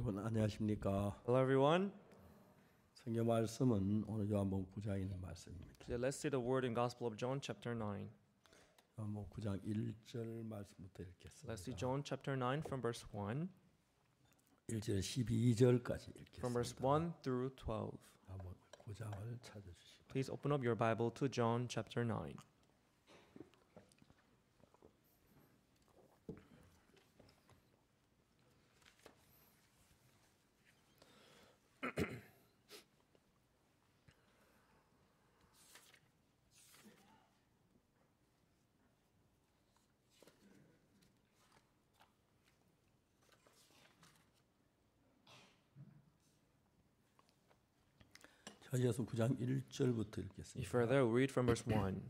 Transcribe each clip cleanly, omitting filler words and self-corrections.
여러분 안녕하십니까? Hello everyone. 성경 말씀은 오늘 요한복음 9장에 있는 말씀입니다. So let's see the word in Gospel of John chapter 9. 요한복음 9장 1절 말씀부터 읽겠습니다. Let's see John chapter 9 from verse 1. 1절 12절까지 From verse 읽겠습니다. 1 through 12. 한번 9장을 찾아주시기 바랍니다. Please open up your Bible to John chapter 9. 이어서 9장 1절부터 읽겠습니다. Further, we read from verse 1.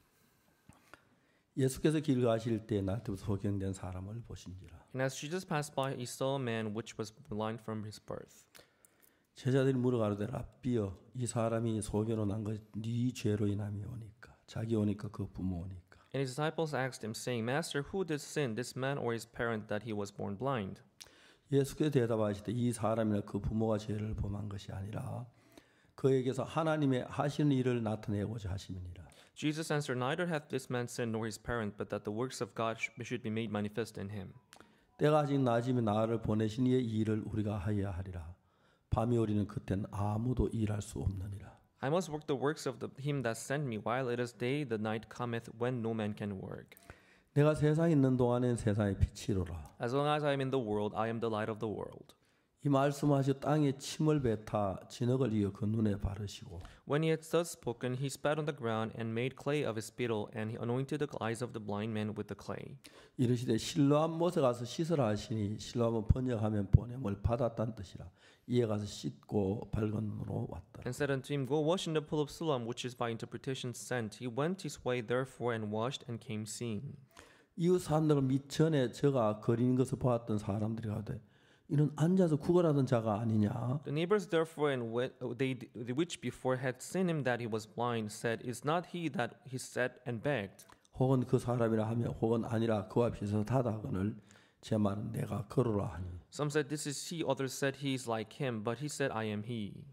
예수께서 길 가실 때 날때부터 소경된 사람을 보신지라. And as Jesus passed by, he saw a man which was blind from his birth. 제자들이 물어가로되 랍비여 이 사람이 소경으로 난 것 네 죄로 인함이 오니까 자기 오니까 그 부모 오니까. And his disciples asked him, saying, Master, who did sin, this man or his parent, that he was born blind? 예수께서 대답하시되 이 사람이나 그 부모가 죄를 범한 것이 아니라 그에게서 하나님의 하시는 일을 나타내고자 하심이니라. Jesus answered, Neither hath this man sinned nor his parent, but that the works of God should be made manifest in him. 때가 아직 낮이면 나를 보내신 이의 일을 우리가 하여야 하리라. 밤이 오리는 그때는 아무도 일할 수 없느니라. I must work the works of him that sent me, while it is day, the night cometh when no man can work. 내가 세상에 있는 동안엔 세상의 빛이로라. As long as I am in the world, I am the light of the world. 이 말씀하시어 땅에 침을 뱉어 진흙을 이어 그 눈에 바르시고 When he had thus spoken, he spat on the ground and made clay of his spittle, and he anointed the eyes of the blind man with the clay. 이르시되 실로암 못에 가서 씻으라 하시니 실로암은 번역하면 보냄을 받았다는 뜻이라. 이에 가서 씻고 밝은 눈으로 왔다. And said unto him, Go wash in the pool of Siloam, which is by interpretation sent. He went his way therefore and washed and came seeing. 이웃 사람들은 미천에 저가 거리는 것을 보았던 사람들이 가되 이는 앉아서 구걸하던 자가 아니냐. The neighbors therefore and they which before had seen him that he was blind said, Is not he that he sat and begged? 혹은 그 사람이라 하며 혹은 아니라 그와 비슷하다거늘 제 말은 내가 그러라 하니. Some said, This is he. Others said, He is like him. But he said, I am he.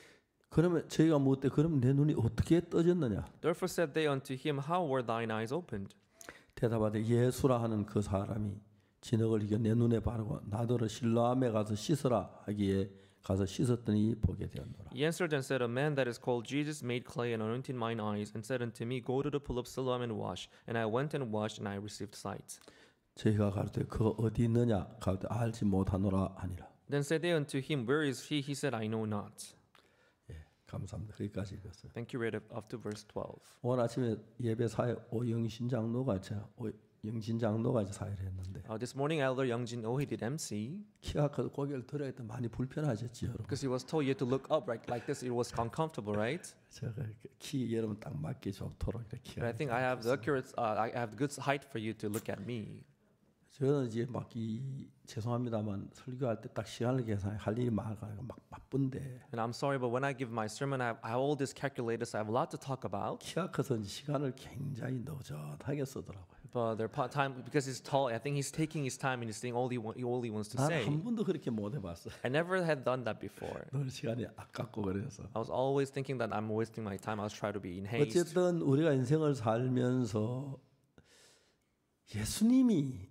그러면 저희가 묻되 그럼 내 눈이 어떻게 떠졌느냐. Therefore said they unto him, How were thine eyes opened? 대답하되 예수라 하는 그 사람이 진흙을 이겨 내 눈에 바르고 나더러 실로암에 가서 씻으라 하기에 가서 씻었더니 보게 되었노라. He answered and said, A man that is called Jesus made clay and anointed mine eyes, and said unto me, Go to the pool of Siloam and wash. And I went and washed, and I received sight. 저희가 가로되 그가 어디 있느냐 가로되 알지 못하노라 하니라. Then said they unto him, Where is he? He said, I know not. 예, 감사합니다. 거기까지 읽었어요. Thank you. Read up to verse 12. 오늘 아침에 예배 사회 오영신 장로가 영신 장로가 사회를 했는데 This morning, Elder Youngjin Oh, he did MC 키가 커서 고개를 들어야 때 많이 불편하셨지요. 여러분. because he was told you had to look up like this. It was uncomfortable, right? 제가 키 여러분 딱 맞게 좋도록 이렇게 But I think I have the accurate, I have the good height for you to look at me. 저는 이제 죄송합니다만 설교할 때 딱 시간을 계산해 할 일이 많아가지고 막 바쁜데 And I'm sorry, but when I give my sermon, I have all these calculators. I have a lot to talk about. 키가 커서 시간을 굉장히 너젓하게 쓰더라고요. But their time, because he's tall, I think he's taking his time and he's saying all he wants to 난 say. 한 번도 그렇게 못 해봤어. I never had done that before. 늘 시간이 아깝고 그래서. I was always thinking that I'm wasting my time. I was trying to be in haste. 어쨌든 우리가 인생을 살면서 예수님이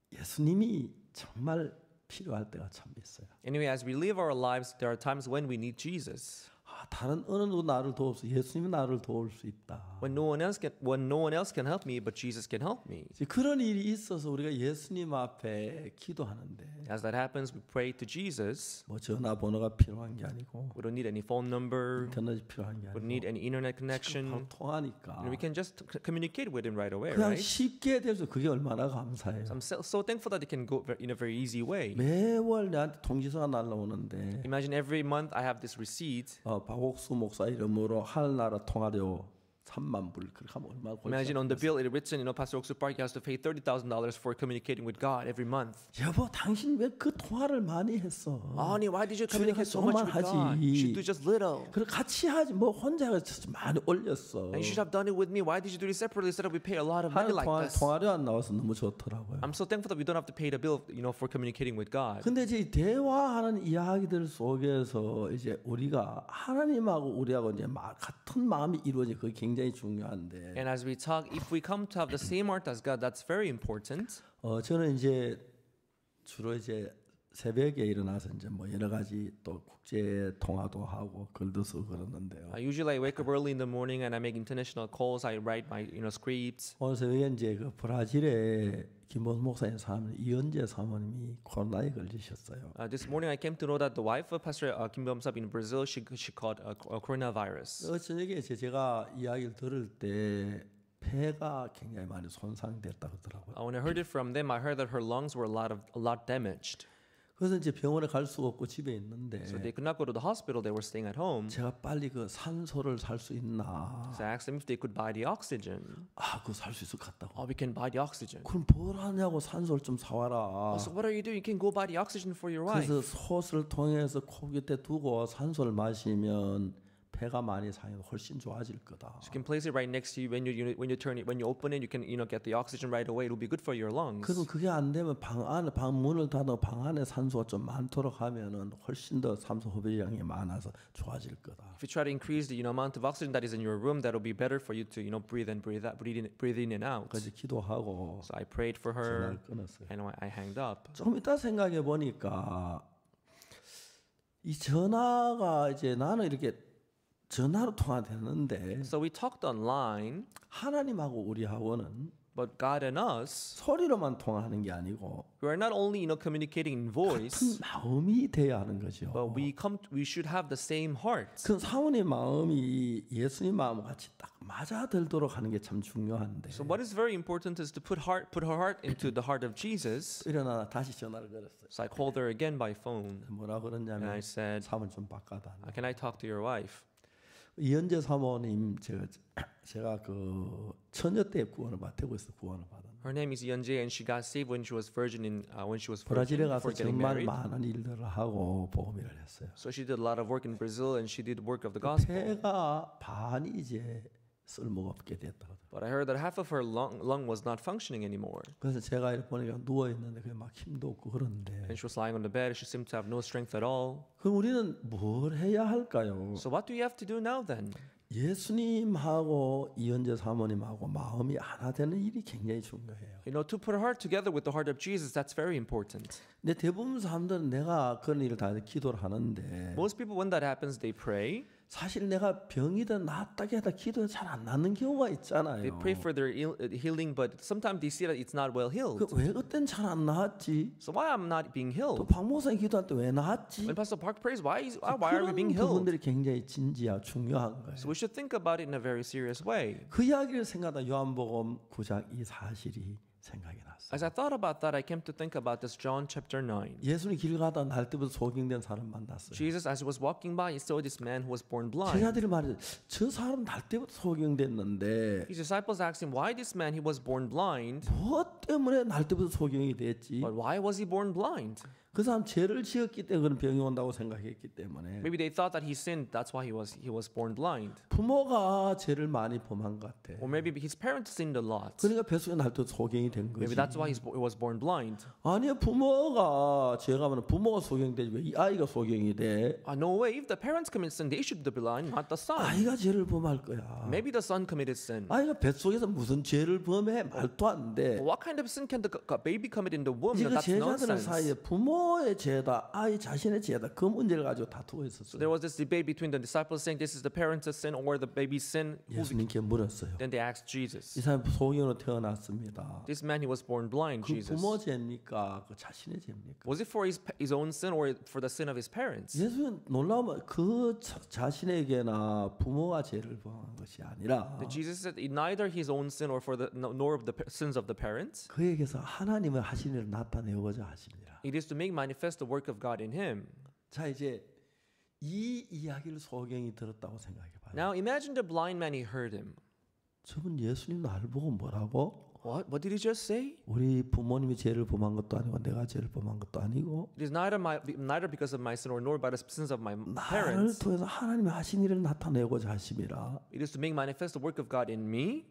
정말 필요할 때가 참 있어요. Anyway, as we live our lives, there are times when we need Jesus. 다른 어느 누구 나를 도울 수 예수님이 나를 도울 수 있다. When no one else can help me, but Jesus can help me. 그런 일이 있어서 우리가 예수님 앞에 기도하는데 As that happens, we pray to Jesus. 뭐 전화번호가 필요한 게 아니고 We don't need any phone number. 인터넷이 필요한 게 We don't need 아니고 any internet 바로 connection. 통하니까 And we can just communicate with him right away, 그냥 right? 쉽게 돼서 그게 얼마나 감사해요. So I'm so thankful that it can go in a very easy way. 매월 나한테 통지서가 날라오는데 Imagine every month I have this receipt. 박옥수 목사 이름으로 하늘나라 통화료 3만 불 그렇게 하면 얼마나 골치 Imagine on the 아프겠어요. bill it written, Pastor Oxford Park has to pay $30,000 for communicating with God every month. 여보 당신 왜 그 통화를 많이 했어? Honey, why did you 주일에 communicate so much 조금만 with God? You should do 하지. just little. 그래 같이 하지 뭐 혼자 해서 많이 올렸어. And you should have done it with me. Why did you do it separately instead of we pay a lot of money 하는 like this? 통화료 안 나와서 너무 좋더라고요. I'm so thankful that we don't have to pay the bill, for communicating with God. 근데 이제 이 대화하는 이야기들 속에서 이제 우리가 하나님하고 우리하고 이제 같은 마음이 이루어지 그게 굉장히 중요한데. And as we talk, if we come to have the same heart as God, that's very important. 저는 이제 주로 이제 새벽에 일어나서 이제 뭐 여러 가지 또 국제 통화도 하고 글도 쓰고 그러는데요. Usually I wake up early in the morning and I make international calls. I write my scripts. 오늘 새벽에 이제 그 브라질에 김보수 목사님 사모님 이은재 사모님이 코로나에 걸리셨어요. This morning I came to know that the wife of Pastor Kim Bum-sap in Brazil, she caught a coronavirus. 저녁에 제가 이야기를 들을 때 폐가 굉장히 많이 손상됐다고 하더라고요. When I heard it from them, I heard that her lungs were a lot damaged. 그래서 이제 병원에 갈 수가 없고 집에 있는데 So they could not go to the hospital. They were staying at home. 제가 빨리 그 산소를 살 수 있나? So I asked them if they could buy the oxygen. 그거 살 수 있을 것 같다고. Oh, we can buy the oxygen. 그럼 뭘 하냐고 산소를 좀 사와라. So what are you doing? You can go buy the oxygen for your wife. 그래서 솥을 통해서 코 곁에 두고 산소를 마시면 폐가 많이 상해서 훨씬 좋아질 거다. So you can place it right next to you when you open it, you can get the oxygen right away. It will be good for your lungs. 그럼 그게 안 되면 방 문을 닫아 방 안에 산소가 좀 많도록 하면은 훨씬 더 산소 흡입량이 많아서 좋아질 거다. If you try to increase the amount of oxygen that is in your room, that will be better for you to breathe in and out. 그래서 기도하고 So I prayed for her 전화를 끊었어요. and I hanged up. 좀 이따 생각해 보니까 이 전화가 이제 나는 이렇게 전화로 통화되는데 So we talked online, 하나님하고 우리하고는 but God and us, 소리로만 통화하는 게 아니고 we are not only communicating in 같은 voice, 마음이 돼야 하는 거죠. but we should have the same heart. 그 사모님 마음이 예수님 마음과 같이 딱 맞아들도록 하는 게 참 중요한데. So what is very important is to put her heart into the heart of Jesus. 일어나 다시 전화를 걸었어요. So I called her again by phone 뭐라 and 그러냐면 I said, 사모님 좀 바꿔다. can I talk to your wife? 이현재 사모님 제가 그 처녀 때 구원을 태국에서 구원을 받았는데 Her name is Yeonjae, and she got saved when she was virgin 브라질에 가서 before getting 정말 married. 많은 일들을 하고 복음일을 했어요. So she did a lot of work in Brazil, and she did work of the gospel. 폐가 반이 이제 쓸모가 없게 됐다고. But I heard that half of her lung was not functioning anymore, 그래서 제가 이렇게 보니까 누워 있는데 그게 막 힘도 없고 그런데. and she was lying on the bed. She seemed to have no strength at all. 그럼 우리는 뭘 해야 할까요? So what do you have to do now then? 예수님하고 이현재 사모님하고 마음이 하나 되는 일이 굉장히 중요해요. To put her heart together with the heart of Jesus, that's very important. 근데 대부분 사람들은 내가 그런 일을 다 해서 기도를 하는데 Most people, when that happens, they pray. 사실 내가 병이든 낫다게 하다 기도가 잘 안 낫는 경우가 있잖아요. They pray for their healing, but sometimes they see that it's not well healed. 왜 그땐 잘 안 나았지? So why I'm not being 또 healed? 박목사님 기도할 때 왜 나았지? When Pastor Park prays, why are we being 그런 healed? 부분들이 굉장히 진지하고 중요한 거예요. So we should think about it in a very serious way. 그 이야기를 생각하다 요한복음 9장 이 사실이 생각이 났어요. As I thought about that, I came to think about this John chapter 9. 예수님 길 가다 날 때부터 소경된 사람 만났어요. Jesus, as he was walking by, he saw this man who was born blind. 제자들이 말해요. 저 사람 날 때부터 소경됐는데 His disciples asked him, why this man, he was born blind, 무엇 때문에 날 때부터 소경이 됐지? but why was he born blind? 그 사람 죄를 지었기 때문에 그런 병이 온다고 생각했기 때문에 Maybe they thought that he sinned, that's why he was born blind. 부모가 죄를 많이 범한 것 같아. Or maybe his parents sinned a lot. 그러니까 뱃속에 날 때 소경이 된 Maybe 거지. that's why he was born blind. 아니요, 부모가 죄가 많으면 부모가 소경되지 왜 이 아이가 소경이 돼? No way. If the parents commit sin, they should be blind, not the son. 아이가 죄를 범할 거야. Maybe the son committed sin. 아이가 뱃속에서 무슨 죄를 범해? 말도 안 돼. What kind of sin can the baby commit in the womb? 지금 That's 제자들 nonsense. 사이에 부모의 죄다 아이 자신의 죄다 그 문제를 가지고 다투고 있었어요. There was this debate between the disciples saying this is the parents' sin or the baby's sin. 예수님께 물었어요. Then they asked 이 Jesus. 사람 소경으로 태어났습니다. This man, he was born blind, 그 Jesus. 부모 죄입니까? 그 자신의 죄입니까? Was it for his own sin or for the sin of his parents? 예수는 놀라우면 그 자신에게나 부모가 죄를 범한 것이 아니라 That Jesus said neither his own sin or nor of the sins of the parents. 그에게서 하나님을 하시는 일을 나타내고자 하십니다. It is to make manifest the work of God in him. 자 이제 이 이야기를 소경이 들었다고 생각해 봐요. Now imagine the blind man, he heard him. 저분 예수님 나를 보고 뭐라고? What did he just say? 우리 부모님이 죄를 범한 것도 아니고 내가 죄를 범한 것도 아니고 It is neither because of my sin or nor by the sins of my 나를 parents. 통해서 하나님의 하신 일을 나타내고자 하심이라. It is to make manifest the work of God in me.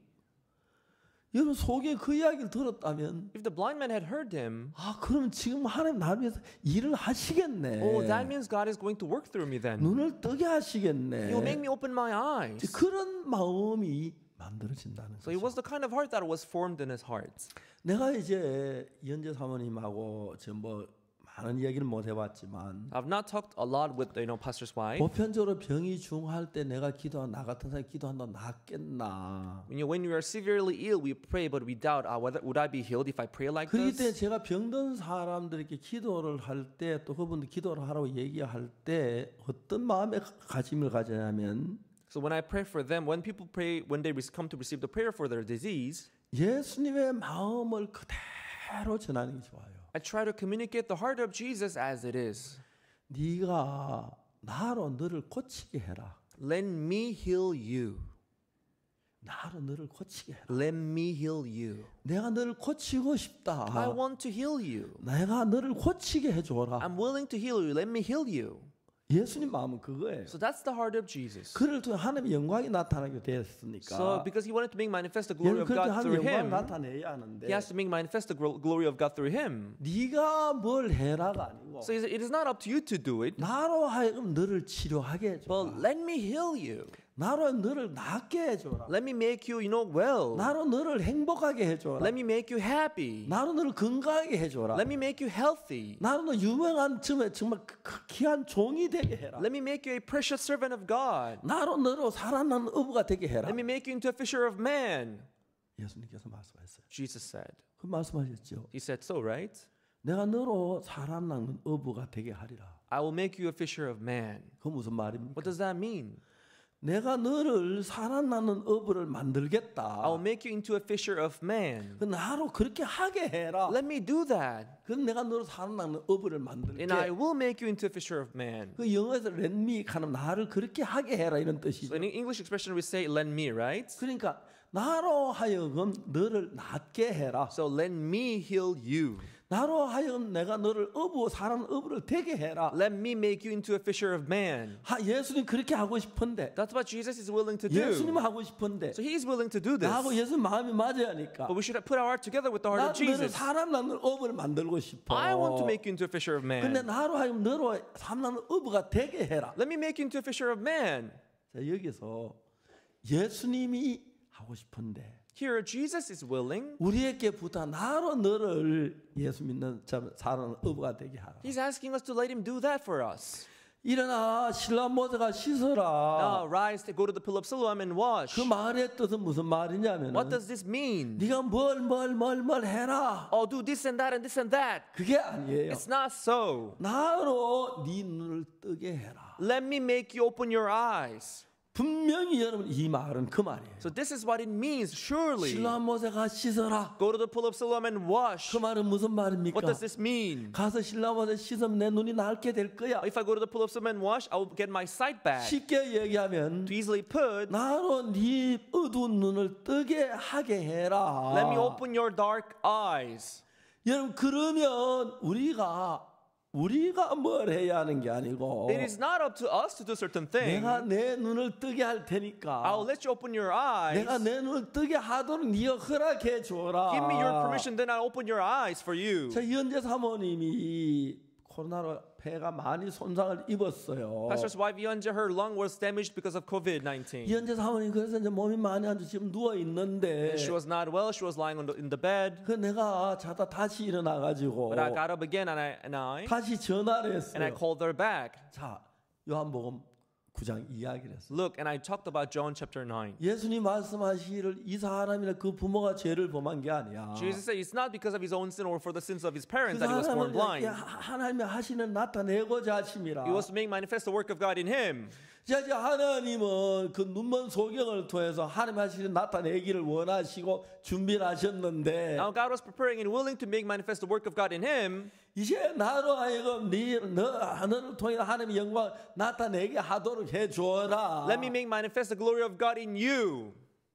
여러분 속에 그 이야기를 들었다면 If the blind man had heard him, 그럼 지금 하나님 나를 위해서 일을 하시겠네. oh, that means God is going to work through me then. 눈을 뜨게 하시겠네. He will make me open my eyes. 그런 마음이 만들어진다는 So it 거죠. was the kind of heart that was formed in his heart. 내가 이제 이현재 사모님하고 전뭐 많은 이야기를 못 해봤지만 I've not talked a lot with pastor's wife. 보편적으로 병이 중할 때 내가 기도한 나 같은 사람이 기도한다 낫겠나. When we are severely ill, we pray, but we doubt whether would I be healed if I pray like 그렇기 때문에 this. 제가 병든 사람들에게 기도를 할 때 또 그분들 기도를 하라고 얘기할 때 어떤 마음의 가짐을 가지냐면 So when I pray for them, when people pray, when they come to receive the prayer for their disease, 예수님의 마음을 그대로 전하는 게 좋아요. I try to communicate the heart of Jesus as it is. 네가 나로 너를 고치게 해라. Let me heal you. 나로 너를 고치게 해라. Let me heal you. 내가 너를 고치고 싶다. I want to heal you. 내가 너를 고치게 해줘라. I'm willing to heal you. Let me heal you. 예수님 마음은 그거예요. So that's the heart of Jesus. 그를 통해 하나님의 영광이 나타나게 되었으니까. So because he wanted to make manifest the glory of God through 영광을 him, 나타내야 하는데. he has to make manifest the glory of God through him. 네가 뭘 해라가 아니고. So it is not up to you to do it, 나로 하여금 너를 치료하게 해줘라. but let me heal you. 나로 너를 낫게 해줘라. Let me make you, well. 나로 너를 행복하게 해줘라. Let me make you happy. 나로 너를 건강하게 해줘라. Let me make you healthy. 나로 너 유명한 정말 귀한 종이 되게 해라. Let me make you a precious servant of God. 나로 너로 살아나는 어부가 되게 해라. Let me make you into a fisher of man. 예수님께서 말씀하셨어요. Jesus said. 그 말씀하셨죠. He said so, right? 내가 너로 살아나는 어부가 되게 하리라. I will make you a fisher of man. 그 무슨 말입니까? What does that mean? 내가 너를 살아나는 어부를 만들겠다. I will make you into a fisher of man. 그 나로 그렇게 하게 해라. Let me do that. 그럼 내가 너로 살아나는 어부를 만들게. And I will make you into a fisher of man. 그 영어에서 let me 하는 나를 그렇게 하게 해라 이런 뜻이죠. So in English expression we say let me, right? 그러니까 나로 하여금 너를 낫게 해라. So let me heal you. 나로 하여금 내가 너를 살아는 어부를 되게 해라. Let me make you into a fisher of man. 예수님 그렇게 하고 싶은데. That's what Jesus is willing to 예수님 do. 하고 싶은데. So he is willing to do this. 나하고 예수님 마음이 맞아야 하니까. But we should put our heart together with the heart of 나 너를 Jesus. 살아나는 어부를 만들고 싶어. I want to make you into a fisher of 근데 man. 나로 하여금 너로 살아나는 어부가 되게 해라. Let me make you into a fisher of man. 자, 여기서 예수님이 하고 싶은데 Here Jesus is willing. 우리에게 부탁 나로 너를 예수 믿는 살아나는 어부가 되게 하라. He's asking us to let him do that for us. 일어나 신라 모세가 씻어라. Rise, go to the pool of Siloam and wash. 그 말의 뜻은 무슨 말이냐면 What does this mean? 네가 뭘 해라. Oh, do this and that and this and that. 그게 아니에요. It's not so. 나로 네 눈을 뜨게 해라. Let me make you open your eyes. 분명히 여러분 이 말은 그 말이에요. So this is what it means, surely. 신라 모세가 씻어라. Go to the pool of Siloam and wash. 그 말은 무슨 말입니까? What does this mean? 가서 신라 모세 씻으면 내 눈이 낫게 될 거야. If I go to the pool of Siloam and wash, I will get my sight back. 쉽게 얘기하면 To easily put, 나로 네 어두운 눈을 뜨게 하게 해라. let me open your dark eyes. 여러분 그러면 우리가 뭘 해야 하는 게 아니고 It is not up to us to do certain things. 내가 내 눈을 뜨게 할 테니까 I will let you open your eyes. 내가 내 눈을 뜨게 하도록 네가 허락해 줘라. Give me your permission, then I'll open your eyes for you. 자, 이현재 사모님이 코로나로 폐가 많이 손상을 입었어요. Pastor's wife Yeonja, her lung was damaged because of COVID-19. 이현재 사모님 그래서 이제 몸이 많이 안 좋아 지금 누워 있는데 She was not well. She was lying in the bed. 그 내가 자다 다시 일어나 가지고 But I got up again and 다시 전화를 I 했어요. called her back. 자, 요한복음 9장 이야기를 했어요. Look, and I talked about John chapter 9. 예수님 말씀하시기를 이 사람이나 그 부모가 죄를 범한 게 아니야. Jesus said it's not because of his own sin or for the sins of his 그 parents that he was born blind. 하나님의 하시는 나타내고자 하심이라. It was to make manifest the work of God in him. 자, 이제 하나님은 그 눈먼 소경을 통해서 하나님 하시는 나타내기를 원하시고 준비를 하셨는데 Now God was preparing and willing to make manifest the work of God in him. 이제 나로 하여금 너를 통해 하나님의 영광 나타내게 하도록 해줘라. Let me make manifest the glory of God in you.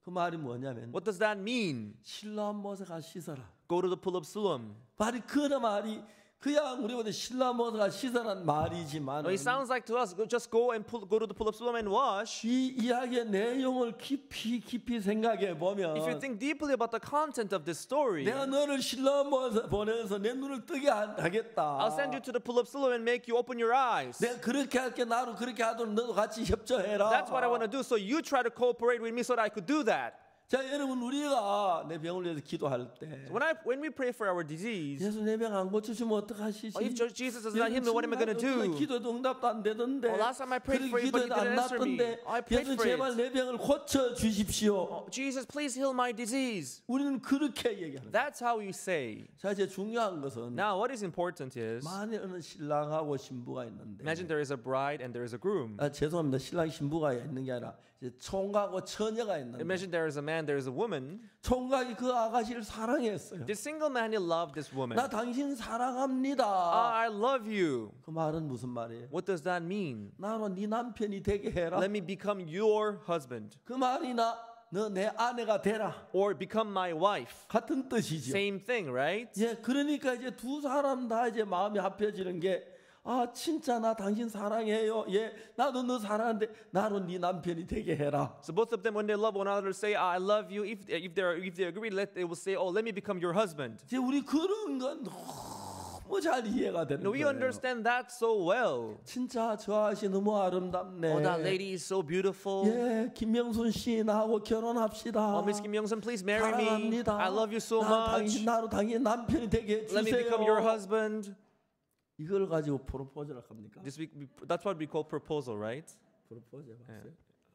그 말이 뭐냐면 What does that mean? 실로암 못에 가 씻어라. Go to the pool of Siloam. 말이 그 말이 그냥 우리보다 실로암 못에 가 씻어란 말이지만 No, it sounds like to us, just go to the pool of Siloam and wash. 이 이야기의 내용을 깊이 생각해 보면 If you think deeply about the content of this story, 내가 너를 실로암 못에 보내서 내 눈을 뜨게 하겠다. I'll send you to the pool of Siloam and make you open your eyes. 내가 그렇게 할게 나로 그렇게 하도록 너도 같이 협조해라. That's what I want to do. So you try to cooperate with me so that I could do that. 자, 여러분 우리가 내 병을 위해서 기도할 때 When we pray for our disease, 예수 내 병 안 고쳐주면 어떡하시지? if Jesus does not heal me, what am I going to do? 기도도 응답도 안 되던데. Last time I prayed for you, but you 기도도 안 didn't answer me. 낫던데. I prayed 예수 for 제발 it. 내 병을 고쳐 주십시오. Jesus, please heal my disease. 우리는 그렇게 얘기하는 거예요. That's how we say. 자, 이제 중요한 것은 Now, what is important is, 만에 어느 신랑하고 신부가 있는데. imagine there is a bride and there is a groom. 죄송합니다. 신랑 신부가 있는 게 아니라 이제 총각하고 처녀가 있는데. Imagine there is a man, there is a woman. 총각이 그 아가씨를 사랑했어요. This single man, he loved this woman. 나 당신 사랑합니다. I love you. 그 말은 무슨 말이에요? What does that mean? 나로 네 남편이 되게 해라. Let me become your husband 그 말이나 너 내 아내가 되라. or become my wife. 같은 뜻이죠. Same thing, right? 예, 그러니까 이제 두 사람 다 이제 마음이 합해지는 게 아, 진짜 나 당신 사랑해요. 예, 나도 너 사랑하는데 나로 네 남편이 되게 해라. So both of them, when they love one another, say, I love you. If they agree, they will say, oh, let me become your husband. 이제 우리 그런 건 너무 잘 이해가 되는 No, we 거예요. understand that so well. 진짜 저 아저씨 너무 아름답네. Oh, that lady is so beautiful. 예, 김명순 씨 나하고 결혼합시다. Oh, Miss Kim Young-sun, please marry me. 사랑합니다. I love you so 나 much. 나로 당신 남편이 되게 해주세요. Let me become your husband. 이걸 가지고 프로포즈를 합니까? That's what we call proposal, right? 프로포즈 해봤어요?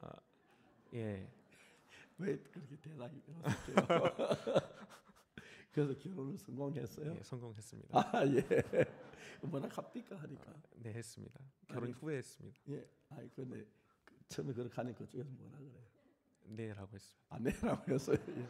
Yeah. 왜 그렇게 대단히 그러세요? 그래서 결혼을 성공했어요? 네, 성공했습니다. 아, 예. 뭐나 합니까 하니까. 네, 했습니다. 결혼 후에 했습니다. 예. 아니 근데 처음에 그렇게 하니까 그쪽에서 뭐라 그래요? 네라고 했습니다. 안 내라고 했어요. 예.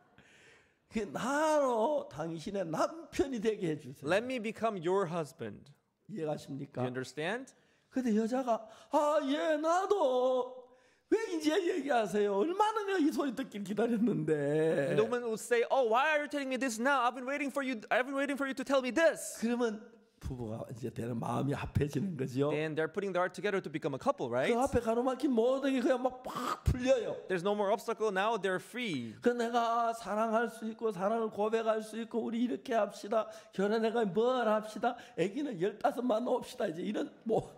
그 나로 당신의 남편이 되게 해주세요. Let me become your husband. 이해가십니까? You understand? 근데 여자가 아, 예, 나도 왜 이제 얘기하세요? 얼마나 내가 이 소리 듣길 기다렸는데. And the woman would say, "Oh, why are you telling me this now? I've been waiting for you. I've been waiting for you to tell me this." 그러면 부부가 이제 되는 마음이 합해지는 거죠. And they're putting their heart together to become a couple, right? 그 앞에 가로막힌 모든 게 그냥 막 풀려요. There's no more obstacle now. They're free. 그 내가 사랑할 수 있고 사랑을 고백할 수 있고 우리 이렇게 합시다. 결혼해가 뭘 합시다. 아기는 15만 놓읍시다. 이제 이런 뭐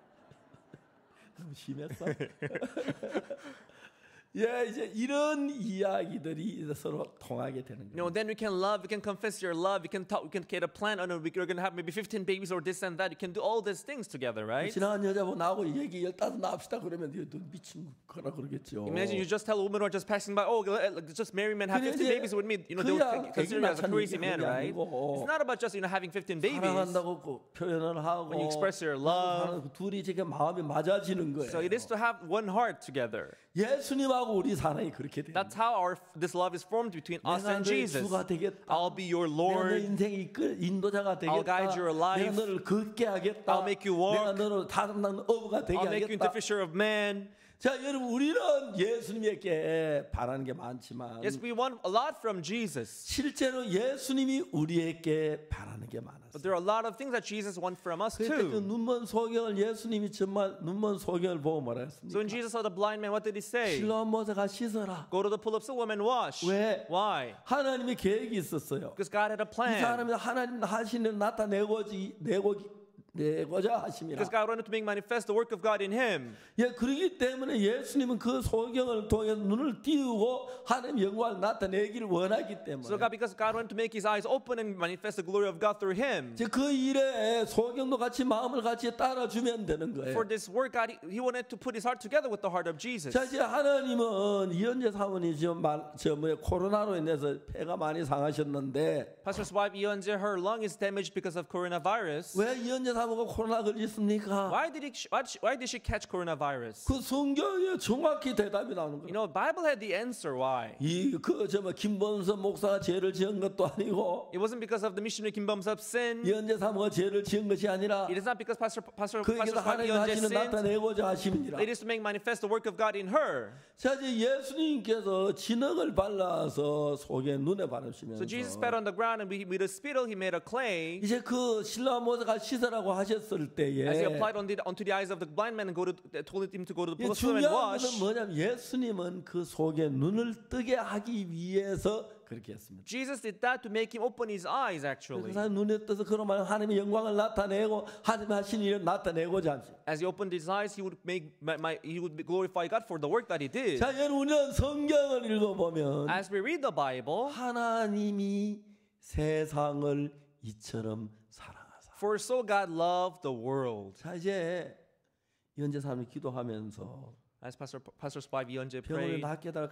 너무 심했어. 예, 이제 이런 이야기들이 서로 통하게 되는 You know, 거예요. then we can love. We can confess your love. We can talk. We can create a plan. Oh no, we're gonna have maybe 15 babies or this and that. You can do all these things together, right? 지나간 여자분 나하고 얘기 15 나합시다 그러면 너 미친 거라 그러겠죠. Imagine you just tell a woman who are just passing by, oh, just marry me and have 15 babies with me. You know, they would consider you as a crazy man, right? It's not about just having 15 babies. 사랑한다고 그 표현을 하고 When you express your love. 둘이 지금 마음이 맞아지는 거예요. So it is to have one heart together. 예수님하고 우리 사랑이 그렇게 돼요. That's how this love is formed between us 내가 and 너의 Jesus. 주가 되겠다. I'll be your 내가 너 Lord. 인생의 인도자가 되겠다. I'll guide your life. 내가 너를 걷게 하겠다. I'll make you walk. 내가 너를 다른 어부가 되게 I'll make you into 하겠다. fisher of men. 자, 여러분 우리는 예수님에게 바라는 게 많지만 Yes, we want a lot from Jesus. 실제로 예수님이 우리에게 바라는 게 많았어요. But there are a lot of things that Jesus wants from us 그때 그 too. 눈먼 소경을 예수님이 정말 눈먼 소경을 보고 뭐라 So 했습니까? when Jesus saw the blind man, what did he say? 실로암 못에 가 씻어라. Go to the pool of Siloam and wash. 왜? Why? 하나님의 계획이 있었어요. Because God had a 이 plan. 사람이 하나님 하시는 내고자 하심이라. Because God wanted to make manifest the work of God in him. 예, 그렇기 때문에 예수님은 그 소경을 통해 눈을 띄우고 하나님 영광을 나타내기를 원하기 때문에. So because God wanted to make his eyes open and manifest the glory of God through him. 이제 그 일에 소경도 같이 마음을 같이 따라주면 되는 거예요. For this work, God, he wanted to put his heart together with the heart of Jesus. 자, 이제 하나님은 이현재 사모님 코로나로 인해서 폐가 많이 상하셨는데 Pastor's wife, Yeonje, her lung is damaged because of coronavirus. 왜 이현재 사모가 코로나 걸렸습니까? Why did she catch coronavirus? 그 성경에 정확히 대답이 나오는 You 거예요. know, Bible had the answer why. 이그저뭐 김범선 목사가 죄를 지은 것도 아니고 It wasn't because of the missionary Kim Bum-sep's sin. 연재 사모가 죄를 지은 것이 아니라 It is not because Pastor 그에게서 하나님 Yeonjae 하시는 sinned. 나타내고자 하심이니라. It is to make manifest the work of God in her. 자 이제 예수님께서 진흙을 발라서 속에 눈에 바르시면서 So Jesus spat on the ground, and with a spittle he made a clay. 이제 그 신라 모세가 씻으라고 하셨을 때에 As he applied onto the eyes of the blind man and told him to go to the 이 pool of Siloam and 중요한 wash. 것은 뭐냐면 예수님은 그 속에 눈을 뜨게 하기 위해서 그렇게 했습니다. Jesus did that to make him open his eyes, 그 actually. 사람 눈에 떠서 그런 말 하나님의 영광을 나타내고 하나님 하신 일을 나타내고자 합니다. As he opened his eyes, he would glorify God for the work that he did. 자, 여러분 우리는 성경을 읽어보면 As we read the Bible, 하나님이 세상을 이처럼 사랑하사. for so God loved the world. 자, 이제 현재 사람이 기도하면서 As Pastor's wife Yeonjae 병을 prayed, 낫게 해달라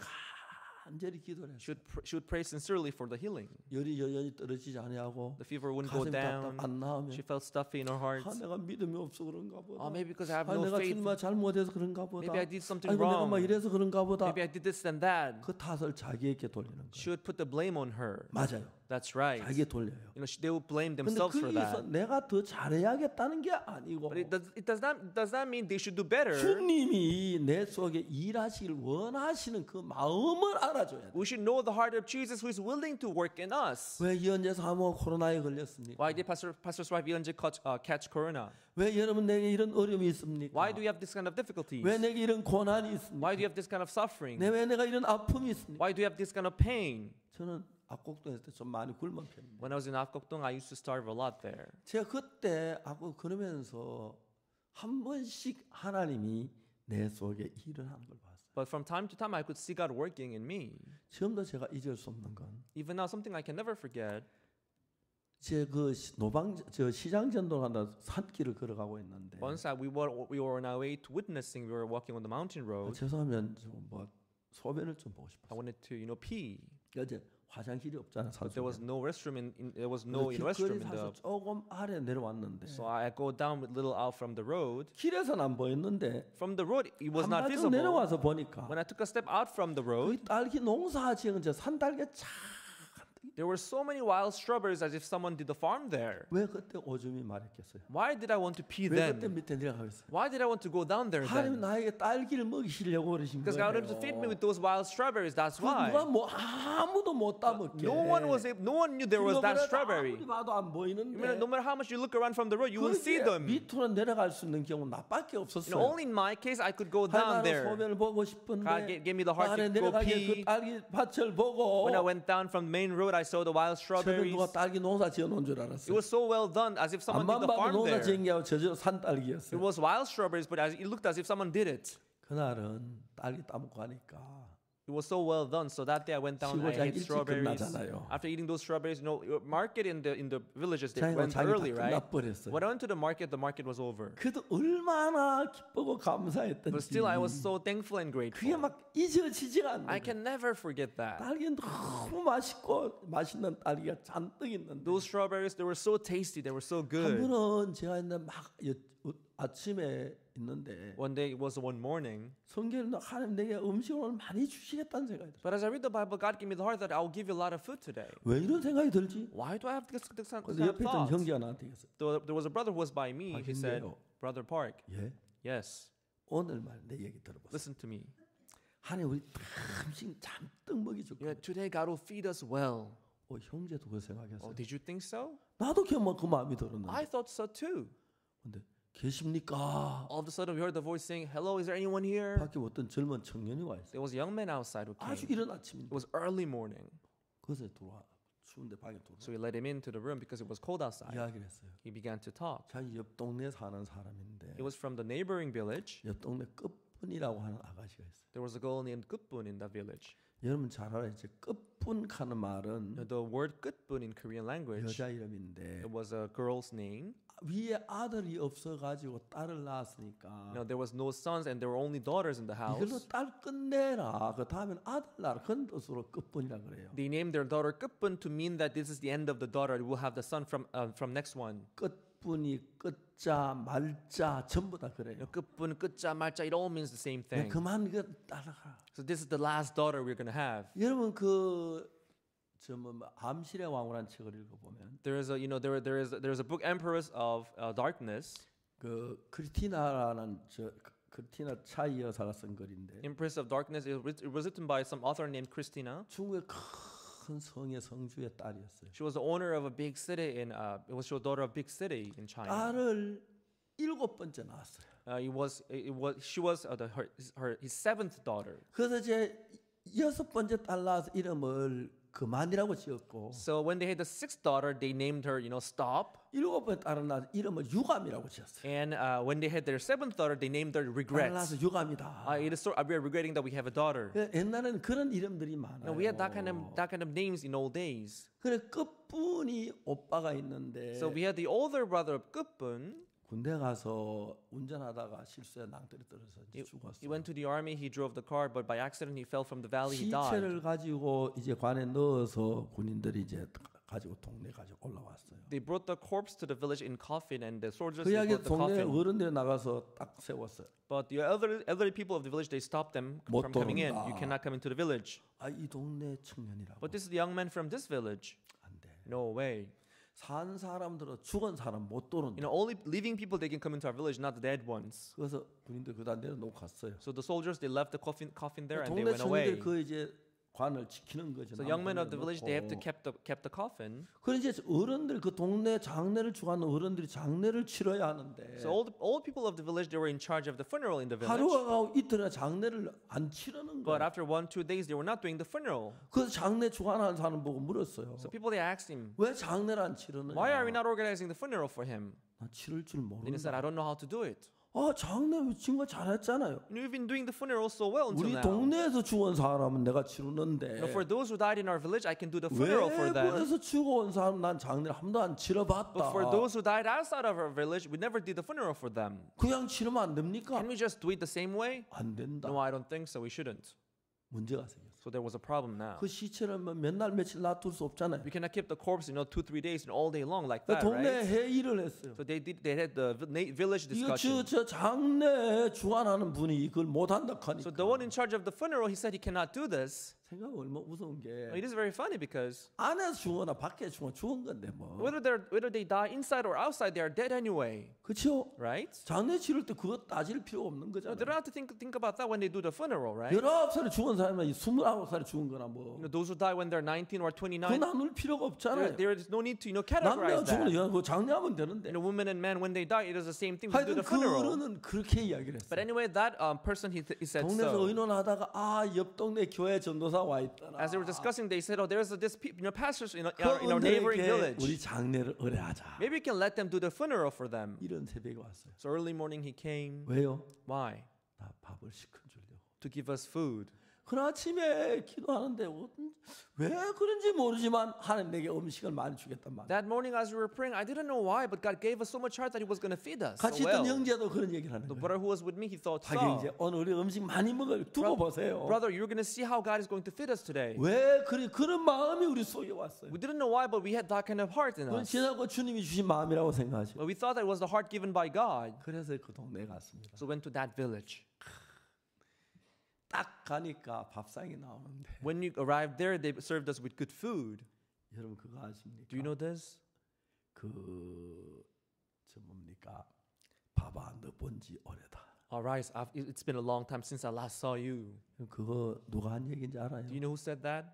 간절히 기도를 했어요. she would pray sincerely for the healing. 열이 여전히 떨어지지 아니하고 The fever wouldn't go 가슴이 down. 답답 안 나오면 She felt stuffy in her heart. 내가 믿음이 없어 그런가 보다. Oh, maybe because I have 아니, no 내가 faith. 주님과 잘못해서 그런가 보다. Maybe I did something 아이고 내가 막 wrong. 이래서 그런가 보다. Maybe I did this and that. 그 탓을 자기에게 돌리는 거예요. She would put the blame on her. 맞아요. That's right. 자기에 돌려요. You know, they would blame 근데 themselves for 거기서 that. 내가 더 잘해야겠다는 게 아니고 But does that mean they should do better? 주님이 내 속에 일하시길 원하시는 그 마음을 알아줘야 돼. We should know the heart of Jesus who is willing to work in us. 왜 이현재 사모 코로나에 걸렸습니까? Why did Pastor's wife Yeonjae catch corona? 왜 여러분 내게 이런 어려움이 있습니까? Why do you have this kind of difficulties? 왜 내게 이런 고난이 있습니까? Why do you have this kind of suffering? 왜 내가 이런 아픔이 있습니까? Why do you have this kind of pain? 저는 압곡동에서 좀 많이 굶은 편입니다. When I was in Afgokdong, I used to starve a lot there. 제가 그때 그러면서 한 번씩 하나님이 내 속에 일을 하는 걸 봤어요. But from time to time, I could see God working in me. 지금도 제가 잊을 수 없는 건 Even now, something I can never forget. 제 그 시장 전도하다 산길을 걸어가고 있는데 Once we were on our way to witnessing, we were walking on the mountain road. 죄송하면 뭐 소변을 좀 보고 I 싶었어요. wanted to, pee. 어제 화장실이 없잖아. But there was no restroom there was no restroom in the. 조금 아래 내려왔는데 So I go down a little out from the road. 길에서는 안 보였는데 From the road, it was 한 not 발짝 visible. 내려와서 보니까 When I took a step out from the road, 그 딸기 농사 지은 저 산딸기 참 there were so many wild strawberries as if someone did the farm there. 왜 그때 오줌이 마렵겠어요? Why did I want to pee 왜 그때 then? 밑에 내려가겠어요? Why did I want to go down there 하나님 then? 나에게 딸기를 먹이시려고 그러신 Because 거예요. God wanted to feed me with those wild strawberries. That's 누가 why. 뭐 아무도 못 따먹게. No one knew there was that strawberry. 아무리 봐도 안 보이는데. No matter how much you look around from the road, you will see them. 밑으로 내려갈 수 있는 경우 나밖에 없었어요. Only in my case, I could go down 하나님 there. 소변을 보고 싶은데 God gave me the heart 아래 to go 내려가게 그 pee. 딸기 밭을 보고 When I went down from the main road, I saw the wild 저는 strawberries. 누가 딸기 농사 지어놓은 줄 It 알았어요. was so well done, as if someone did 앞만 the 봐도 farm 농사 there. 지은 게 아니고 저저 It 산딸기였어요. was wild strawberries, but it looked as if someone did it. 그날은 딸기 따먹고 하니까 It was so well done. So that day I went down. I 시골장 ate 일찍 strawberries. 끝나잖아요. After eating those strawberries, market in the villages they 자기가 went 자기 early, 다 right? 끝나버렸어요. When I went to the market was over. 그래도 얼마나 기쁘고 감사했던지. But still, I was so thankful and 그게 grateful. 막 잊어지지가 I 않는 can never forget that. 딸기는 너무 맛있고 맛있는 딸기가 잔뜩 있는데 Those strawberries, they were so tasty. They were so 한 good. 번은 제가 있는 아침에 있는데 One day, it was one morning. 성경에는 하나님 내게 음식을 많이 주시겠다는 생각이 들어요. But as I read the Bible, God gave me the heart that I'll give you a lot of food today. 왜 이런 생각이 들지? Why do I have this kind 근데 of 옆에 있던 thought? 형제가 나한테 얘기했어요. There was a brother who was by me. He said, 형제요. Brother Park, 예, yes, 오늘 말 내 얘기 들어보세요. listen to me. 하나님 우리 음식 잔뜩 먹여줄 거예요. Today God will feed us well. 형제도 그 생각했어요. Oh, did you think so? 나도 그 마음이 들었는데. I thought so too. 근데 계십니까? All of a sudden, we heard the voice saying, "Hello, is there anyone here?" 밖에 어떤 젊은 청년이 와 있어요. There was a young man outside who 아주 came. 이른 It 아침인데 was early morning, 그것에 들어와 추운데 방에 들어와 so we let him into the room because it was cold outside. 이야기를 했어요. He began to talk. 자기 옆 동네에 사는 사람인데 It was from the neighboring village. 옆 동네 끝분이라고 하는 아가씨가 있어요. There was a girl named Gutbun in that village. 여러분 잘 알아요. 이제 끝분 하는 말은 The word Gutbun in Korean language, 여자 이름인데 it was a girl's name. 위에 아들이 없어가지고 딸을 낳았으니까 There was no sons and there were only daughters in the 이걸로 house. 딸 끝내라. 그 다음엔 아들 낳아. 그런 뜻으로 끝분이라 그래요. They named their daughter Gutbun to mean that this is the end of the daughter. We'll have the son from next one. 끝 끝분이 끝자 말자 전부 다 그래요. 끝분, 끝자, 말자, it all means the same thing. 그만 그 따라가. So this is the last daughter we're going to have. 여러분 저뭐 암실의 왕후라는 책을 읽어보면 There is a, there is a book, Empress of Darkness. 그 크리스티나라는 크리스티나 차이 여사가 쓴 글인데 Empress of Darkness. It was written by some author named Christina. 중국의 큰 성의 성주의 딸이었어요. She was the owner of a big city in. She was daughter of a big city in China. 딸을 7번째 낳았어요. She was his seventh daughter. 그래서 이제 6번째 딸 낳아서 이름을 그만이라고 지었고 So when they had the sixth daughter, they named her, Stop. 7번째 딸을 낳아서 이름을 유감이라고 지었어요. And when they had their seventh daughter, they named her 딸 Regrets. 낳아서 유감이다. We are regretting that we have a daughter. 옛날에는 그런 이름들이 많아요. We had that kind of names in old days. 그래 끝분이 오빠가 있는데 So we had the older brother of Kupun. 군대 가서 운전하다가 실수에 낭떠러 떨어져서 He 죽었어요. went to the army. He drove the car, but by accident he fell from the valley. He died. 시체를 가지고 이제 관에 넣어서 군인들이 이제 가지고 동네 가지고 올라왔어요. They brought the corpse to the village in coffin, and the soldiers 그 이야기 brought the 동네 coffin. 어른들이 나가서 딱 세웠어요. But the elderly people of the village, they stopped them 못 from coming in. 들어온다. You cannot come into the village. 이 동네 청년이라고. But this is the young man from this village. 안 돼. No way. 산 사람들은 죽은 사람 못 도는다. Only living people they can come into our village, not the dead ones. 그래서 군인들 그다 내려놓고 갔어요. So the soldiers they left the coffin there and they 동네 went away. 청년들 그 이제 관을 지키는 거죠. So young men of the village they have to kept the coffin. 그런 이제 어른들 그 동네 장례를 주관하는 어른들이 장례를 치러야 하는데 So all people of the village they were in charge of the funeral in the village. 하루가 가고 이틀이나 장례를 안 치르는 But 거예요. after 1-2 days they were not doing the funeral. 그래서 장례 주관하는 사람 보고 물었어요. So people they asked him, 왜 장례를 안 치르느냐? why are we not organizing the funeral for him? 나 치를 줄 Then he said, 모른다. I don't know how to do it. 장례 친구가 잘했잖아요. You've been doing the funeral so well until 우리 now. 동네에서 죽은 사람은 내가 치르는데 For those who died in our village, I can do the 왜 funeral for them. 그래서 죽어온 사람 난 장례를 한 번도 안 치러봤다. But for those who died outside of our village, we never did the funeral for them. 그냥 치르면 안 됩니까? Can we just do it the same way? 안 된다. No, I don't think so. We shouldn't. 문제가 생겼어. So there was a problem now. 그 시체를 몇 날 며칠 놔둘 수 없잖아요. We cannot keep the corpse, 2-3 days and all day long like 그 that, 동네 right? 회의를 했어요. So they had the village 이거 discussion. 저 장례 주관하는 분이 이걸 못한다 하니까. So the one in charge of the funeral, he said he cannot do this. 생각 얼마 무서운 게 It is very funny because 안에서 죽거나 밖에 죽은 건데 뭐. whether they die inside or outside, they are dead anyway, 그렇죠? right? 장례 치를 때 그거 따질 필요 없는 So 거잖아요. they don't have to think about that when they do the funeral, right? 19살에 죽은 사람이 29살에 죽은 거나 뭐. Those who die when they're 19 or 그거 29, 나눌 필요가 없잖아요. there is no need to 남녀 categorize 죽으면 that. 그 장례하면 되는데. Women and men when they die, it is the same thing. We do 하여튼 the 그 funeral. 어른은 그렇게 이야기를 But 했어요. anyway, that person he said 동네에서 so. 의논하다가 옆 동네 교회 전도사 와 있더라. As they were discussing, they said, "Oh, there's this pastors in 그 our neighboring 어른들에게 우리 village. 장례를 의뢰하자. Maybe we can let them do the funeral for them." 이런 새벽에 왔어요. So early morning he came. 왜요? Why? 나 밥을 시켜 주려고. To give us food. 그 아침에 기도하는데 왜 그런지 모르지만 하나님 내게 음식을 많이 주겠단 말이야. That morning as we were praying, I didn't know why, but God gave us so much heart that He was going to feed us. 같이 So 있던 well. 형제도 그런 얘기를 하는 The 거예요. brother who was with me, he thought 자기 so. 이제 오늘 우리 음식 많이 먹을 두고 보세요. Brother, you're going to see how God is going to feed us today. 왜 그런 마음이 우리 속에 왔어요? We didn't know why, but we had that kind of heart in 그건 us. 지나고 주님이 주신 마음이라고 생각하죠. But we thought that it was the heart given by God. 그래서 그 동네에 갔습니다. So went to that village. 딱 가니까 밥상이 나오는데 When you arrived there, they served us with good food. 여러분 그거 아십니까? Do you know this? 저 뭡니까? 밥 안 넣어본 지 오래다. Rise, it's been a long time since I last saw you. 그거 누가 한 얘기인지 알아요? Do you know who said that?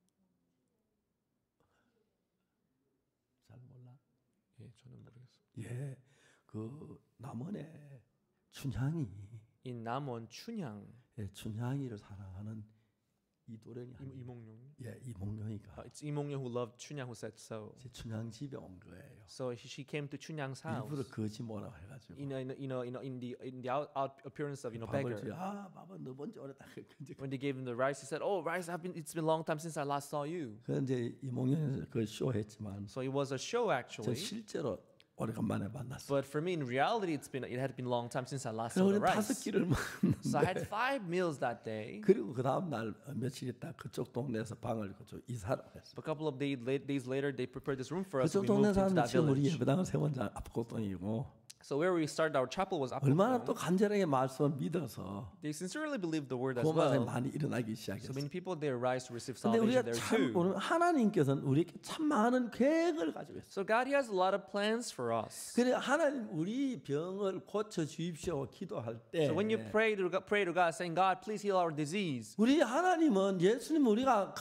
잘 몰라. 예, 저는 모르겠어요. 예, 그 남원에 춘향이 In 남원 춘향. 예, 춘향이를 사랑하는 이도령이 이몽룡. 이몽룡이가 It's 이몽룡 who loved 춘향 who said so. 이제 춘향 집에 온 거예요. So she came to 춘향's house. 일부러 거지 뭐라고 해가지고 In the out appearance of 밥을 beggar. 밥은 넣어본 지 오래다. When they gave him the rice, he said, "Oh, rice, it's been a long time since I last saw you." 그 이제 이몽룡에서 그 쇼했지만 So it was a show 저 actually. 실제로 오래간만에 만났어요. But for me, in reality, it had been a long time since I last 그래서 saw the 우리 5 rice. 끼를 So I had 먹는데 5 meals that day. 그리고 그 다음 날 며칠 있다 그쪽 동네에서 방을 그쪽 이사를 했어요. A couple of days later, they prepared this room for us. 그쪽 And we 동네 moved into 사람들 that 지금 우리 village. 예배당을 세운 자 앞고동이고 So where we started our chapel was 얼마나 또 Apokong. 간절하게 말씀을 믿어서 They sincerely believed the word as 그곳에 well. 많이 일어나기 So 시작했어요. many people they arise to receive 근데 salvation 우리가 there 참 too. 오늘 하나님께서는 우리에게 참 많은 계획을 가지고 있어요. So God, He has a lot of plans for us. 그래 하나님 우리 병을 고쳐 주십시오 기도할 때 So when you pray to God, saying, God, please heal our disease. 우리 하나님은 예수님 우리가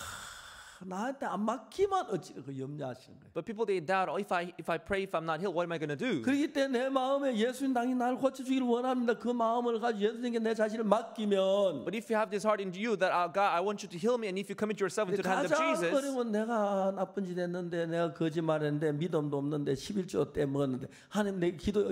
나한테 안 맡기면 어찌 그 염려하시는 거예요. But people they doubt, oh, if I pray, if I'm not healed, what am I going to do? 그렇기 때문에 내 마음에 예수님 당연히 나를 고쳐주기를 원합니다. 그 마음을 가지고 예수님께 내 자신을 맡기면 But if you have this heart in you that God, I want you to heal me, and if you commit yourself into the hands of 가장 Jesus, 어려운 내가 나쁜 짓 했는데 내가 거짓말했는데 믿음도 없는데 11조 때 먹었는데 하나님 내 기도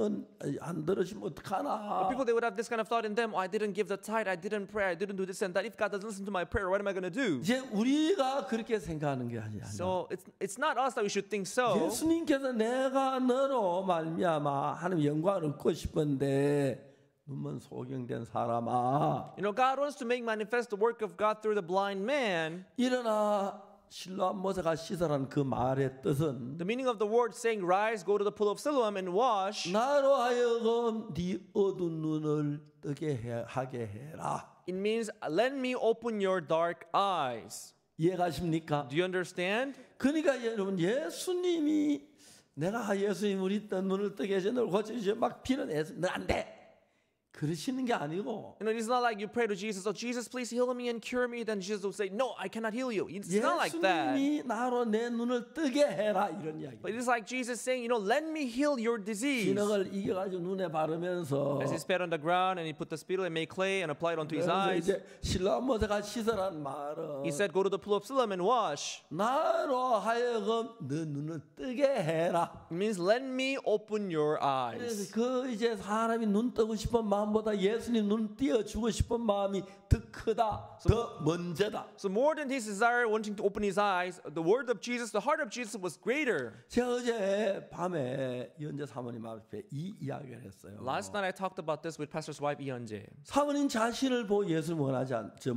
안 들으시면 어떡하나. people they would have this kind of thought in them, oh, I didn't give the tithe, I didn't pray, I didn't do this and that. If God doesn't listen to my prayer, what am I going to do? 이제 우리가 그렇게 생각하는 게 아니야. So it's not us that we should think so. 예수님께서 내가 너로 말미암아 하나님 영광을 얻고 싶은데 눈먼 소경된 사람아 You know, God wants to make manifest the work of God through the blind man. 일어나 실로암 모세가 씻으라는 그 말의 뜻은 The meaning of the word saying, rise, go to the pool of Siloam and wash. 나로 하여금 네 어두운 눈을 뜨게 하게 해라. It means, let me open your dark eyes. 이해가십니까? Do you understand? 그러니까 여러분 예수님이 내가 예수님 우리 눈을 뜨게 해서 널 고쳐주셔 막 비는 너안 돼. 그러시는 게 아니고 You know, it's not like you pray to Jesus, oh, Jesus, please heal me and cure me. Then Jesus will say, no, I cannot heal you. It's not like that. 예수님이 나로 내 눈을 뜨게 해라 이런 이야기. But it's like Jesus saying, you know, let me heal your disease. 기능을 이겨가지고 눈에 바르면서 As he spat on the ground and he put the spittle and made clay and applied onto his 그래서 eyes. 이제 실로암 모세가 씻으란 말은 He said, go to the pool of Siloam and wash. 나로 하여금 너 눈을 뜨게 해라. It means, let me open your eyes. 그래서 그 이제 사람이 눈 뜨고 싶은 마음보다 예수님 눈 띄어주고 싶은 마음이 더 크다, 더 먼저다. So more than his desire wanting to open his eyes, the word of Jesus, the heart of Jesus was greater. 제가 어제 밤에 연재 사모님 앞에 이 이야기를 했어요. Last night I talked about this with Pastor's wife 이현재. 사모님 자신을 보고 예수를 원하지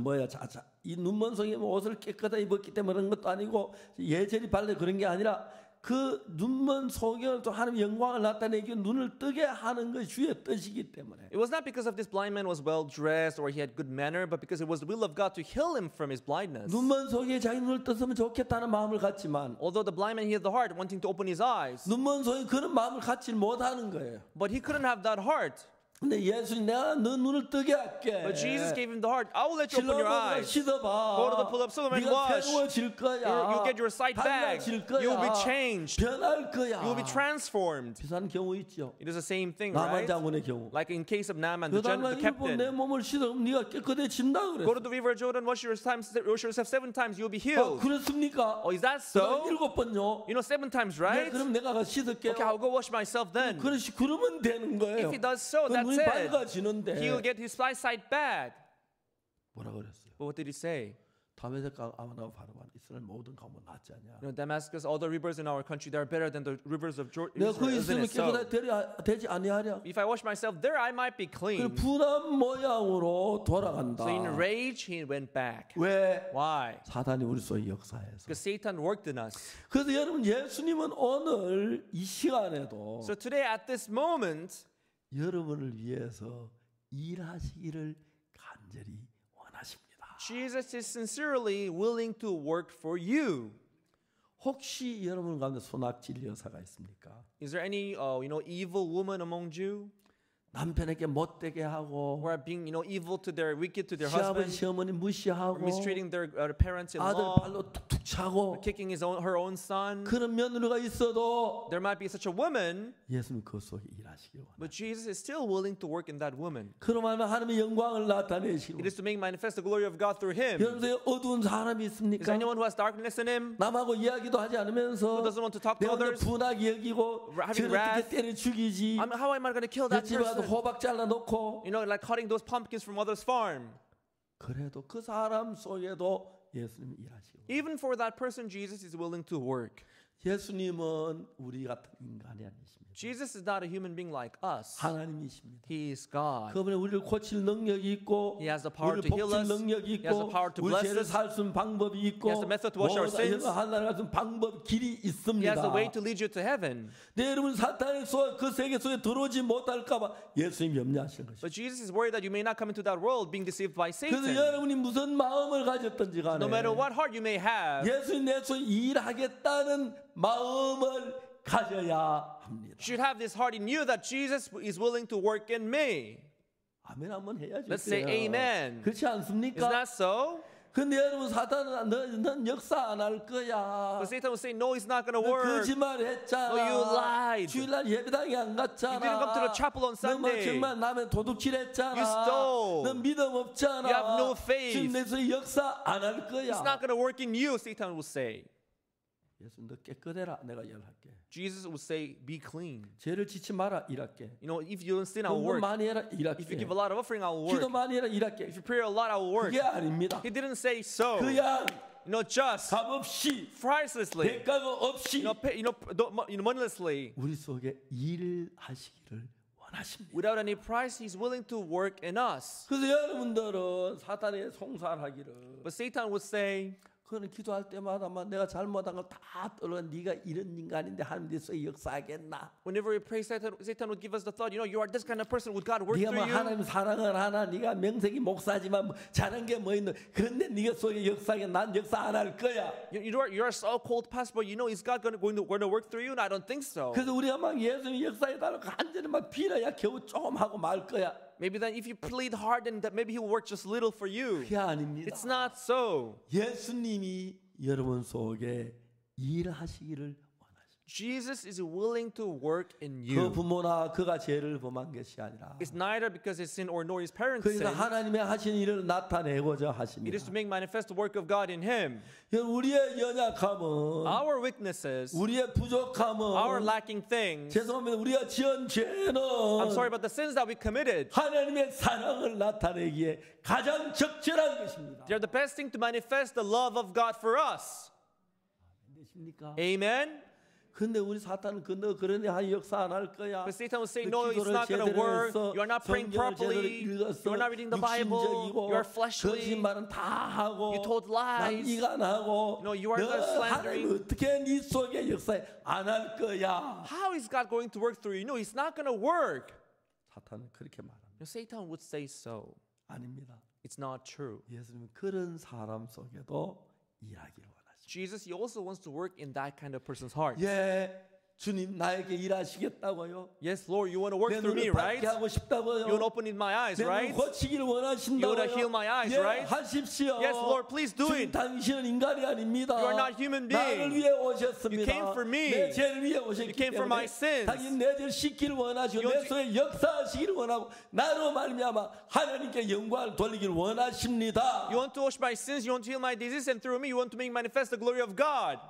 이 눈먼 성에 옷을 깨끗하게 입었기 때문에 그런 것도 아니고 예절이 발려 그런 게 아니라 그 눈먼 소경을 또 하나님 영광을 나타내기 눈을 뜨게 하는 것이 주의 뜻이기 때문에. It was not because of this blind man was well dressed or he had good manner, but because it was the will of God to heal him from his blindness. 눈먼 소경이 자기 눈을 떴으면 좋겠다는 마음을 갖지만 Although the blind man he had the heart wanting to open his eyes, 눈먼 소경이 그런 마음을 갖지 못하는 거예요. but he couldn't have that heart. 근데 예수님 내가 너 눈을 뜨게 할게. But Jesus gave him the heart. I will let you open your eyes. 씻어봐. Go to the pool of Siloam and 네가 wash. 새로워질 거야. You'll get your sight back. 달라질 거야. You'll be changed. 변할 거야. You'll be transformed. 비슷한 경우 있죠. It is the same thing, 나만 right? 장군의 경우. Like in case of Naaman, the 그다음에 captain. 내 몸을 씻으면 네가 깨끗해진다 그랬어. Go to the river Jordan, wash yourself 7 times, you'll be healed. 그렇습니까? Oh, is that 그다음 so? 7번요. You know, 7 times, 네, right? 그럼 내가 가서 씻을게요. Okay, I'll go wash myself then. 그러면 되는 거예요. If he does so, 그 that's 눈이 it. 밝아지는데. He'll get his sight back. 뭐라 그랬어요? But what did he say? 다메섹과 아마나 바르반 이스라엘 모든 가면 낫지 않냐? You know, Damascus, all the rivers in our country, they are better than the rivers of 내가 그 Israel. Isn't 있으면 it so? 되지 아니하랴? If I wash myself there, I might be 그 clean. 분한 모양으로 돌아간다. So in rage, he went back. 왜? Why? 사단이 우리 속에 역사해서. Because Satan worked in us. 그래서 여러분 예수님은 오늘 이 시간에도 So today, at this moment, 여러분을 위해서 일하시기를 간절히 원하십니다. Jesus is sincerely willing to work for you. 혹시 여러분 가운데 손악질 여사가 있습니까? Is there any, evil woman among you 남편에게 못되게 ha고 who are being, evil to their, wicked to their 시아버지 husband, 시어머니 or 무시하고 mistreating their 아들 parents-in-law, 발로 툭툭 차고 kicking her own son? 그런 며느리가 있어도 There might be such a woman, 예수님 그 속에 일하시길 원합니다. but Jesus is still willing to work in that woman. 그러면 하나님의 영광을 나타내시고 It is to make manifest the glory of God through him. 여러분 속에 어두운 사람이 Is 있습니까? there anyone who has darkness in him? 남하고 이야기도 하지 Who 않으면서 doesn't want to talk to 내가 others? 분하게 여기고 Having 저를 wrath? 어떻게 때려 죽이지 How am I going to kill that 옆집에 가서 person? 호박 잘라놓고 You know, like cutting those pumpkins from others' farm. 그래도 그 사람 속에도 예수님이 일하시고 Even for that person, Jesus is willing to work. 예수님은 우리 같은 인간이 아니십니다. Jesus is not a human being like us. 하나님이십니다. He is God. 그분은 우리를 고칠 능력이 있고 He has the power 우리를 to heal 복칠 us. 능력이 He has the 있고 power to 우리 bless 죄를 us. 살 수 있는 방법이 있고 He has the method to wash our sins. 하나님 같은 방법 길이 He 있습니다. has a way to lead you to heaven. 네, 여러분 사탄의 그 세계 속에 들어오지 못할까봐 예수님 염려하시는 것이죠. But Jesus is worried that you may not come into that world being deceived by 그래서 Satan. 여러분이 무슨 마음을 가졌든지 간에 No matter what heart you may have, 예수님 내 속에 일하겠다는 마음을 가져야 합니다. you should have this heart in you that Jesus is willing to work in me. 아멘 한번 해야죠. Let's say amen. 그렇지 Is 않습니까? that so? 근데 여러분 사탄은 넌 역사 안 할 거야. But Satan will say, no, it's not going to 너 work. 거짓말 했잖아. No, you lied. 주일날 예배당에 안 갔잖아. You didn't come to the chapel on 너 뭐 Sunday. 정말 남의 도둑질 했잖아. You stole. 너 믿음 없잖아. You have no faith. 지금 내서 역사 안 할 거야. It's not going to work in you, Satan will say. 예수 너 깨끗해라. 내가 일할게. Jesus will say, be clean. 죄를 짓지 마라. 일할게. You know, if you don't sin, I will 공부 work. 많이 해라. 일할게. If you give a lot of offering, I will 기도 work. 많이 해라. 일할게. If you pray a lot, I will work. 그게 아닙니다. He didn't say so. 그냥 You know, just 값없이 pricelessly. 대가가 없이 moneylessly. 우리 속에 일하시기를 원하십니다. Without any price, He's willing to work in us. 그래서 여러분들은 사탄에 송사하기를 But Satan would say, 그거는 기도할 때마다만 내가 잘못한 걸 다 떠나 네가 이런 인간인데 하나님께서 역사하겠나? whenever we pray, Satan would give us the thought, you know, you are this kind of person. Would God work 네가 뭐 through you? 하나님 사랑을 하나? 네가 명색이 목사지만 뭐 잘한 게 뭐 있는? 그런데 네가 속에 역사하게 난 역사 안 할 거야. You are so cold past, but you know, is God going to work through you? And I don't think so. 그래서 우리가 막 예수님 역사에 따라 간절히 막 빌어야 겨우 조금 하고 말 거야. Maybe then if you plead hard, then that maybe He will work just little for you. 그게 아닙니다. It's not so. 예수님이 여러분 속에 일하시기를 원하십니다. Jesus is willing to work in 그 you. 부모나 그가 죄를 범한 것이 아니라 It's neither because his sin or nor his parents' 그러니까 sin. 하나님의 하신 일을 나타내고자 It 하십니다. is to make manifest the work of God in him. 우리의 연약함은 Our weaknesses, 우리의 부족함은 our lacking things. 죄송합니다. 우리가 지은 죄는 I'm sorry about the sins that we committed. 하나님의 사랑을 나타내기에 가장 적절한 것입니다. They're the best thing to manifest the love of God for us. 되십니까? Amen? 근데 우리 사탄은 너 그런 한 역사 안 할 거야. But Satan will say, 그 no, it's 기도를 not going to 제대로 work. 했어. You are not praying 성경을 제대로 properly. 읽었어. You are not reading the Bible. 육신적이고 You are fleshly. 거짓말은 다 하고 You told lies. 남 이간하고 No, you are 너 slandering. 하나님 어떻게 네 속에 역사에 안 할 거야. How is God going to work through you? No, it's not going to work. 사탄은 그렇게 말합니다. No, Satan would say so. 아닙니다. It's not true. 예수님은 그런 사람 속에도 일하기를 원하십니다. Jesus, He also wants to work in that kind of person's heart. 예, 주님 나에게 일하시겠다고요. Yes, Lord, you want to work 내 through me, 눈을 right? 밝게 하고 싶다고요. You want to open in my eyes, 내 눈을 right? 고치기를 원하신다고요. You want to heal my eyes, 예, right? 하십시오. Yes, Lord, please do 주님 it. 당신은 인간이 아닙니다. You are not human being. 나를 위해 오셨습니다. You came for me. 내 죄를 위해 오셨기 You came for 때문에 my sins. 당신 내 죄를 씻기를 원하시고 You 내 want to- 속에 역사하시기를 원하고 나로 말미암아 하나님께 영광을 돌리기를 원하십니다. You want to wash my sins, you want to heal my disease, and through me, you want to make manifest the glory of God.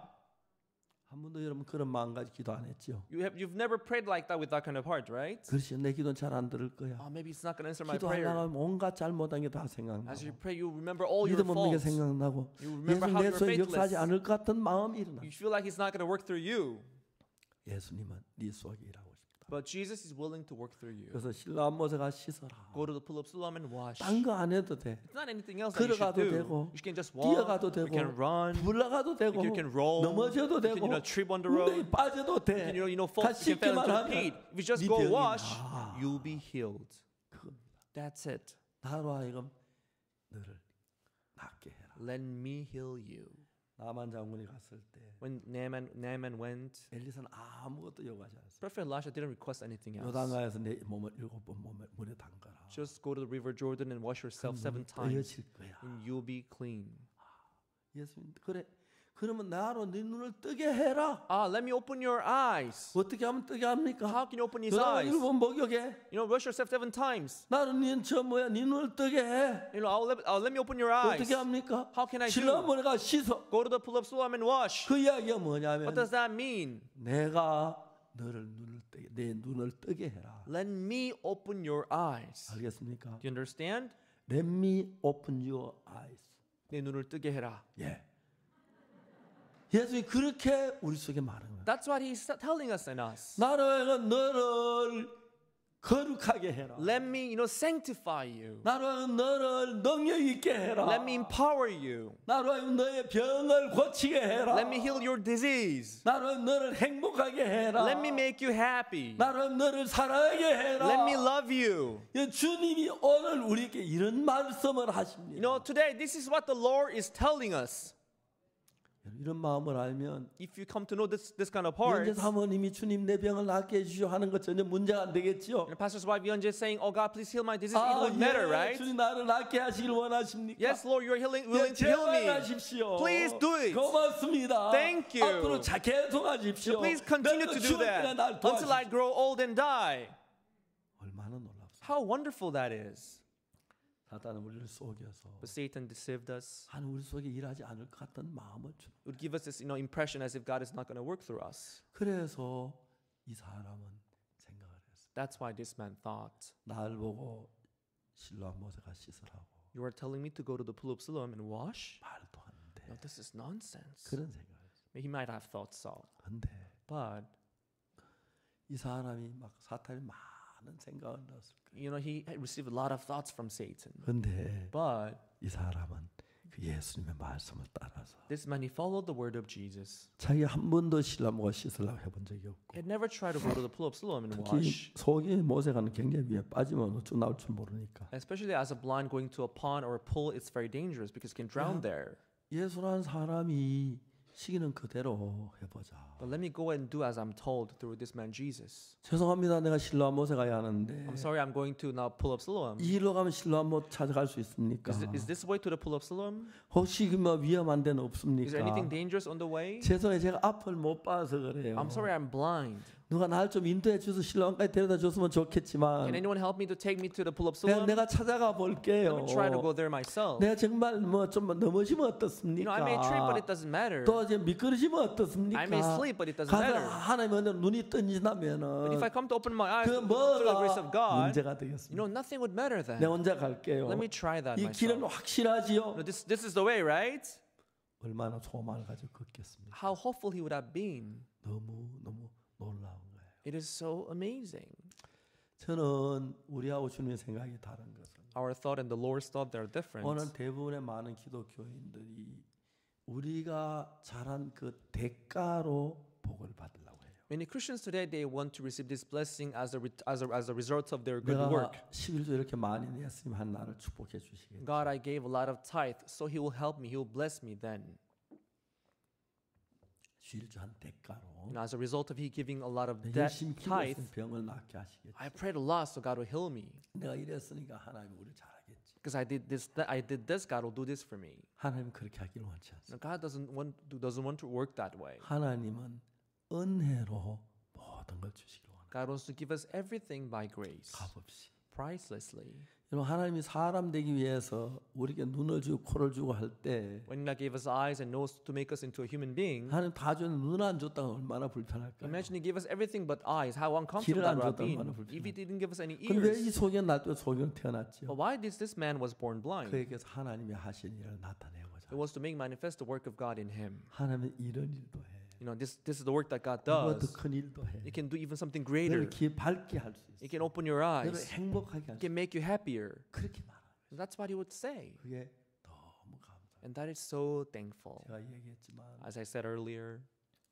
한 번도 여러분 그런 마음 가지고 기도 안 했죠. You've never prayed like that with that kind of heart, right? 그렇지 내 기도는 잘 안 들을 거야. Oh, maybe it's not going to answer my prayer. 기도하다가 온갖 잘못한 게 다 As you 생각나고 pray, you remember all your 믿음 없는 게 faults. 생각나고 You remember 예수 how 내 you're 속에 faithless. 역사하지 않을 것 같은 마음이 일어나. You feel like He's not going to work through you. 예수님은 네 속에 일하고 싶다. But Jesus is willing to work through you. 그래서 실로암 못에 가 씻어라. Go to the pool of Siloam and wash. 딴 거 안 해도 돼. It's not anything else that you should 걸어가도 do. 되고 You can just walk. 뛰어가도 You 되고 can run. 불러가도 되고 You can roll. 넘어져도 You 되고 can, trip on the road. 웅덩이 빠져도 You 돼. can, 다 fall, you can fall 씻기만 into a 하면 pit. If you just 네 go 병이 wash, 나. you'll be healed. 그겁니다. That's it. 나로 하여금 너를 낫게 해라. Let me heal you. 나만 장군이 갔을 때 When Naaman went, 엘리사는 아무것도 요구하지 않았어요. Prophet Elisha didn't request anything else. 요단강에서 내 몸을 7번 물에 담가라. Just go to the river Jordan and wash yourself 7 times, 떠여질 거야. and you'll be clean. 예수님 그래. 그러면 나로 네 눈을 뜨게 해라. Let me open your eyes. 어떻게 하면 뜨게 합니까? How can you open his 요단강 eyes? 7번 목욕해. You know, wash yourself 7 times. 나는 네 눈을 뜨게 해. You know, let me open your eyes. 어떻게 합니까? How can I do? 실로암에 가 씻어. Go to the pool of Siloam and wash. 그 이야기가 뭐냐면 What does that mean? 내가 너를 눈을 뜨게 내 눈을 뜨게 해라. Let me open your eyes. 알겠습니까? Do you understand? Let me open your eyes. 내 눈을 뜨게 해라. 예. 예수님이 그렇게 우리 속에 말하는 거예요. That's what He's telling us in us. 나로 너를 거룩하게 해라. Let me, sanctify you. 나로 너를 능력 있게 해라. Let me empower you. 나로 너의 병을 고치게 해라. Let me heal your disease. 나로 너를 행복하게 해라. Let me make you happy. 나로 너를 사랑하게 해라. Let me love you. 주님이 오늘 우리에게 이런 말씀을 하십니다. Today, this is what the Lord is telling us. 이런 마음을 알면 If you come to know this kind of heart, 현재 사모님이 주님 내 병을 낫게 해주시오 하는 것 전혀 문제가 안 되겠지요. and pastor's wife Yonje saying, "Oh God, please heal my disease." It would matter, right? 주님 나를 낫게 하시길 원하십니까? Yes, Lord, you're willing to heal 제발 me. 하십시오. Please do it. 고맙습니다. Thank you. 앞으로 계속 하십시오. Please continue to do that until I grow old and die. 얼마나 놀랍습니까? How wonderful that is. 사단은 우리를 속여서 But Satan deceived us. 하나님 우리 속에 일하지 않을 것 같은 마음을 줍니다. It would give us this, impression as if God is not going to work through us. 그래서 이 사람은 생각을 했어요. That's why this man thought, 날 보고 실로암 모세가 씻으라고 "You are telling me to go to the pool of Siloam and wash? 말도 안 돼. No, this is nonsense." 그런 생각을 했어요. He might have thought so, 근데 but 이 사람이 막 사탄이 많은 생각을 넣었을 거예요. he received a lot of thoughts from Satan. 근데 But 이 사람은 그 예수님의 말씀을 따라서 this man, he followed the word of Jesus. 자기 한 번도 실로암과 씻으려고 해본 적이 없고 He had never tried to go to the pool of Siloam and 특히 wash. 속이 모세가는 굉장히 위에 빠지면 어쩌 나올 줄 모르니까 Especially as a blind going to a pond or a pool, it's very dangerous because you can drown there. 예수라는 사람이 시기는 그대로 해보자. But let me go and do as I'm told through this man Jesus. 죄송합니다. 내가 실로암 모세 가야 하는데 I'm sorry, I'm going to now pool of Siloam. 이 길로 가면 실로암 못 찾아갈 수 있습니까? Is this way to the pool of Siloam? 혹시 뭐 위험한 데는 Is there anything 없습니까? dangerous on the way? 죄송해요. 제가 앞을 못 봐서 그래요. I'm sorry, I'm blind. 누가 날 좀 인도해 줘서 실로암까지 데려다 줬으면 Can 좋겠지만 anyone help me to take me to the pool of 그냥 Siloam? 내가 찾아가 볼게요. Let me try to go there myself. 내가 정말 뭐 좀 넘어지면 어떻습니까? I may trip, but it doesn't matter. 또 이제 미끄러지면 어떻습니까? I may sleep, but it doesn't 가서 matter. 하나님 은혜 눈이 But if 뜬다면은 I come to open my eyes 그 to the grace of 뭐가 God, 문제가 되겠습니까? nothing would matter then. 내가 혼자 갈게요. Let me try that 이 길은 myself. 확실하지요. This is the way, right? 얼마나 소망을 가지고 걷겠습니까? How hopeful he would have been. 너무 놀라운 거예요. It is so amazing. 저는 우리하고 주님의 생각이 다른 것은 Our thought and the Lord's thought, they're different. 오늘 대부분의 많은 기독교인들이 우리가 잘한 그 대가로 복을 받으려고 해요. Many Christians today, they want to receive this blessing as a result of their good 내가 work. 11조 이렇게 많이 냈으면 한 나를 축복해 주시겠죠. God, I gave a lot of tithe, so He will help me. He will bless me then. 11조 한 대가로 As a result of He giving a lot of 열심히 tithe, 기도했으면 병을 낫게 하시겠죠. I prayed a lot, so God will heal me. 내가 이랬으니까 하나님 우리를 잘하겠지. Because I did this, God will do this for me. 하나님 그렇게 하기를 원치 않습니다. Now, God doesn't want to work that way. 하나님은 은혜로 모든 걸 주시기를 원합니다. God wants to give us everything by grace, 값없이. pricelessly. 여러분 하나님이 사람 되기 위해서 우리에게 눈을 주고 코를 주고 할 때 When God gave us eyes and nose to make us into a human being, 하나님 다 줬는데 눈 안 줬다가 얼마나 불편할까요? imagine He gave us everything but eyes. How 귀를 uncomfortable 안 that would have 줬다면 been 얼마나 불편해. if He didn't give us any 근데 왜 이 ears. 소견 날또 소견 태어났죠? But why did this man was born blind? 그에게서 하나님이 하신 일을 나타내고자. It was to make manifest the work of God in him. 하나님은 이런 일도 해. This is the work that God 이보다 does. 더 큰 일도 해. It can do even something greater. 너를 기 밝게 할 수 It 있어. can open your 너를 eyes. 행복하게 할 It 수 can 있어. make you happier. 그렇게 말하는 거예요. That's what He would say. 그게 너무 감사해요. And that is so thankful. 제가 얘기했지만 As I said earlier,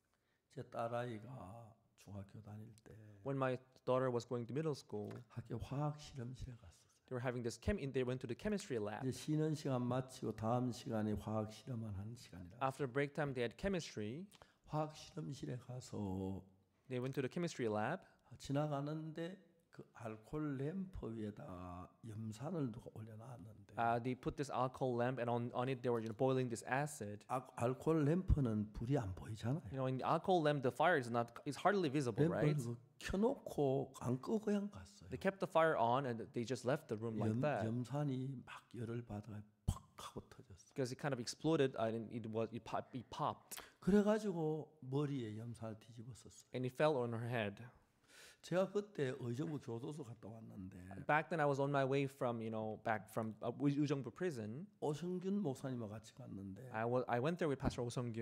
제 딸아이가 중학교 다닐 때 when my daughter was going to middle school, 학교 화학 실험실에 갔었어요. they were having this they went to the chemistry lab. 이제 쉬는 시간 마치고 다음 시간에 화학 실험을 하는 시간이라. After break time, they had chemistry. 화학 실험실에 가서 They went to the chemistry lab. 지나가는데 그 알코올 램프 위에다 염산을 누가 올려놨는데 They put this alcohol lamp, and on it they were boiling this acid. 알코올 램프는 불이 안 보이잖아요. In the alcohol lamp, the fire is hardly visible, right? 램프를 켜놓고 안 끄고 그냥 갔어요. They kept the fire on, and they just left the room like that 염산이 막 열을 받아 팍 하고 터졌어. because it kind of exploded, and it popped, 그래가지고 머리에 염산을 뒤집었었어. and it fell on her head. 제가 그때 의정부 교도소 갔다 왔는데 Back then, I was on my way from back from Ujeongbu prison. 오성균 목사님과 같이 갔는데 I went there with Pastor Oh Sung-gyun.